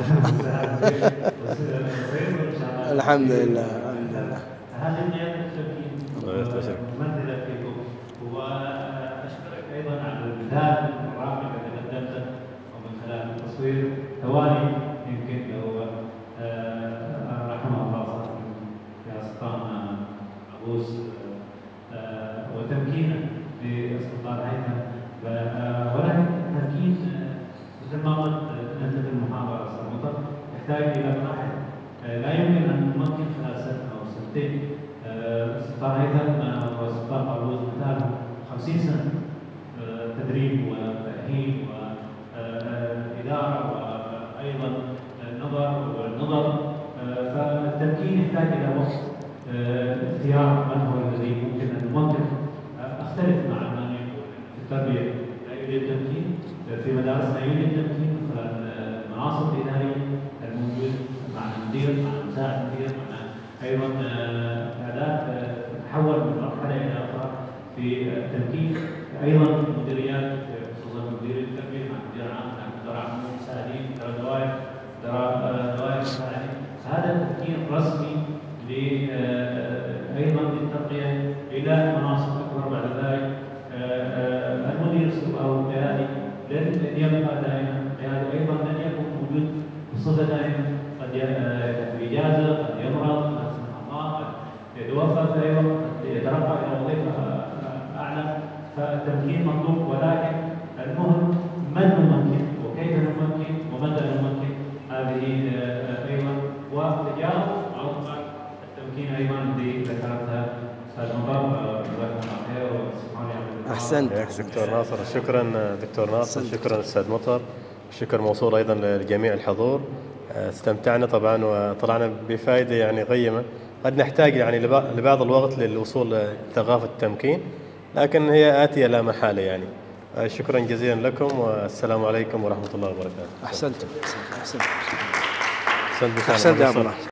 الحمد لله الحمد لله. هذه قيادة التمكين ممثلة فيكم، وأشكرك أيضا على المثال الرائع الذي قدمته ومن خلال التصوير. ثواني يمكن لو رحمه الله صاحب يا سلطان عبوس وتمكينه للسلطان هيثم، ولكن التمكين مثل ما قلت انت في المحاضره استاذ مطر يحتاج الى مراحل، لا يمكن ان نمكن خلال سنه او سنتين. السلطان هيثم والسلطان عبوس مثاله 50 سنه تدريب وتاهيل واداره وايضا والنظر، فالتمكين يحتاج الى وقت. اختيار من هو الذي ممكن ان نمكن. اختلف مع من يقول في التربيه لا يوجد تمكين، في مدارسنا يوجد تمكين مثلا المناصب الاداريه الموجود مع المدير مع مساعد المدير مع ايضا اعداد تحول من مرحله الى اخرى في التمكين. ايضا المديريات خصوصا مدير التربيه مع مدير عام مع مدراء عام مساعدين مدراء دوائر مساعدين. هذا التمكين رسمي ايضا للترقيه الى مناصب اكبر بعد ذلك. المدير او القيادي لن يبقى دائما قيادي، ايضا لن يكون موجود بصفه دائما، قد يأخذ اجازه، قد يمرض، قد سمح الله، قد يتوفى، فايضا قد يترقى الى وظيفه اعلى. فالتمكين مطلوب، ولكن المهم من نمكن وكيف نمكن ومتى نمكن. هذه ايضا وتجاوز عوامل التمكين ايضا اللي ذكرتها استاذ مطر. جزاكم الله خير واسمحوا لي. احسنت دكتور ناصر. شكرا دكتور ناصر، شكرا استاذ مطر، شكر موصول ايضا لجميع الحضور. استمتعنا طبعا وطلعنا بفائده يعني قيمه. قد نحتاج يعني لبعض الوقت للوصول لثقافه التمكين، لكن هي اتيه لا محاله يعني. شكرا جزيلا لكم، والسلام عليكم ورحمه الله وبركاته. احسنت احسنت يا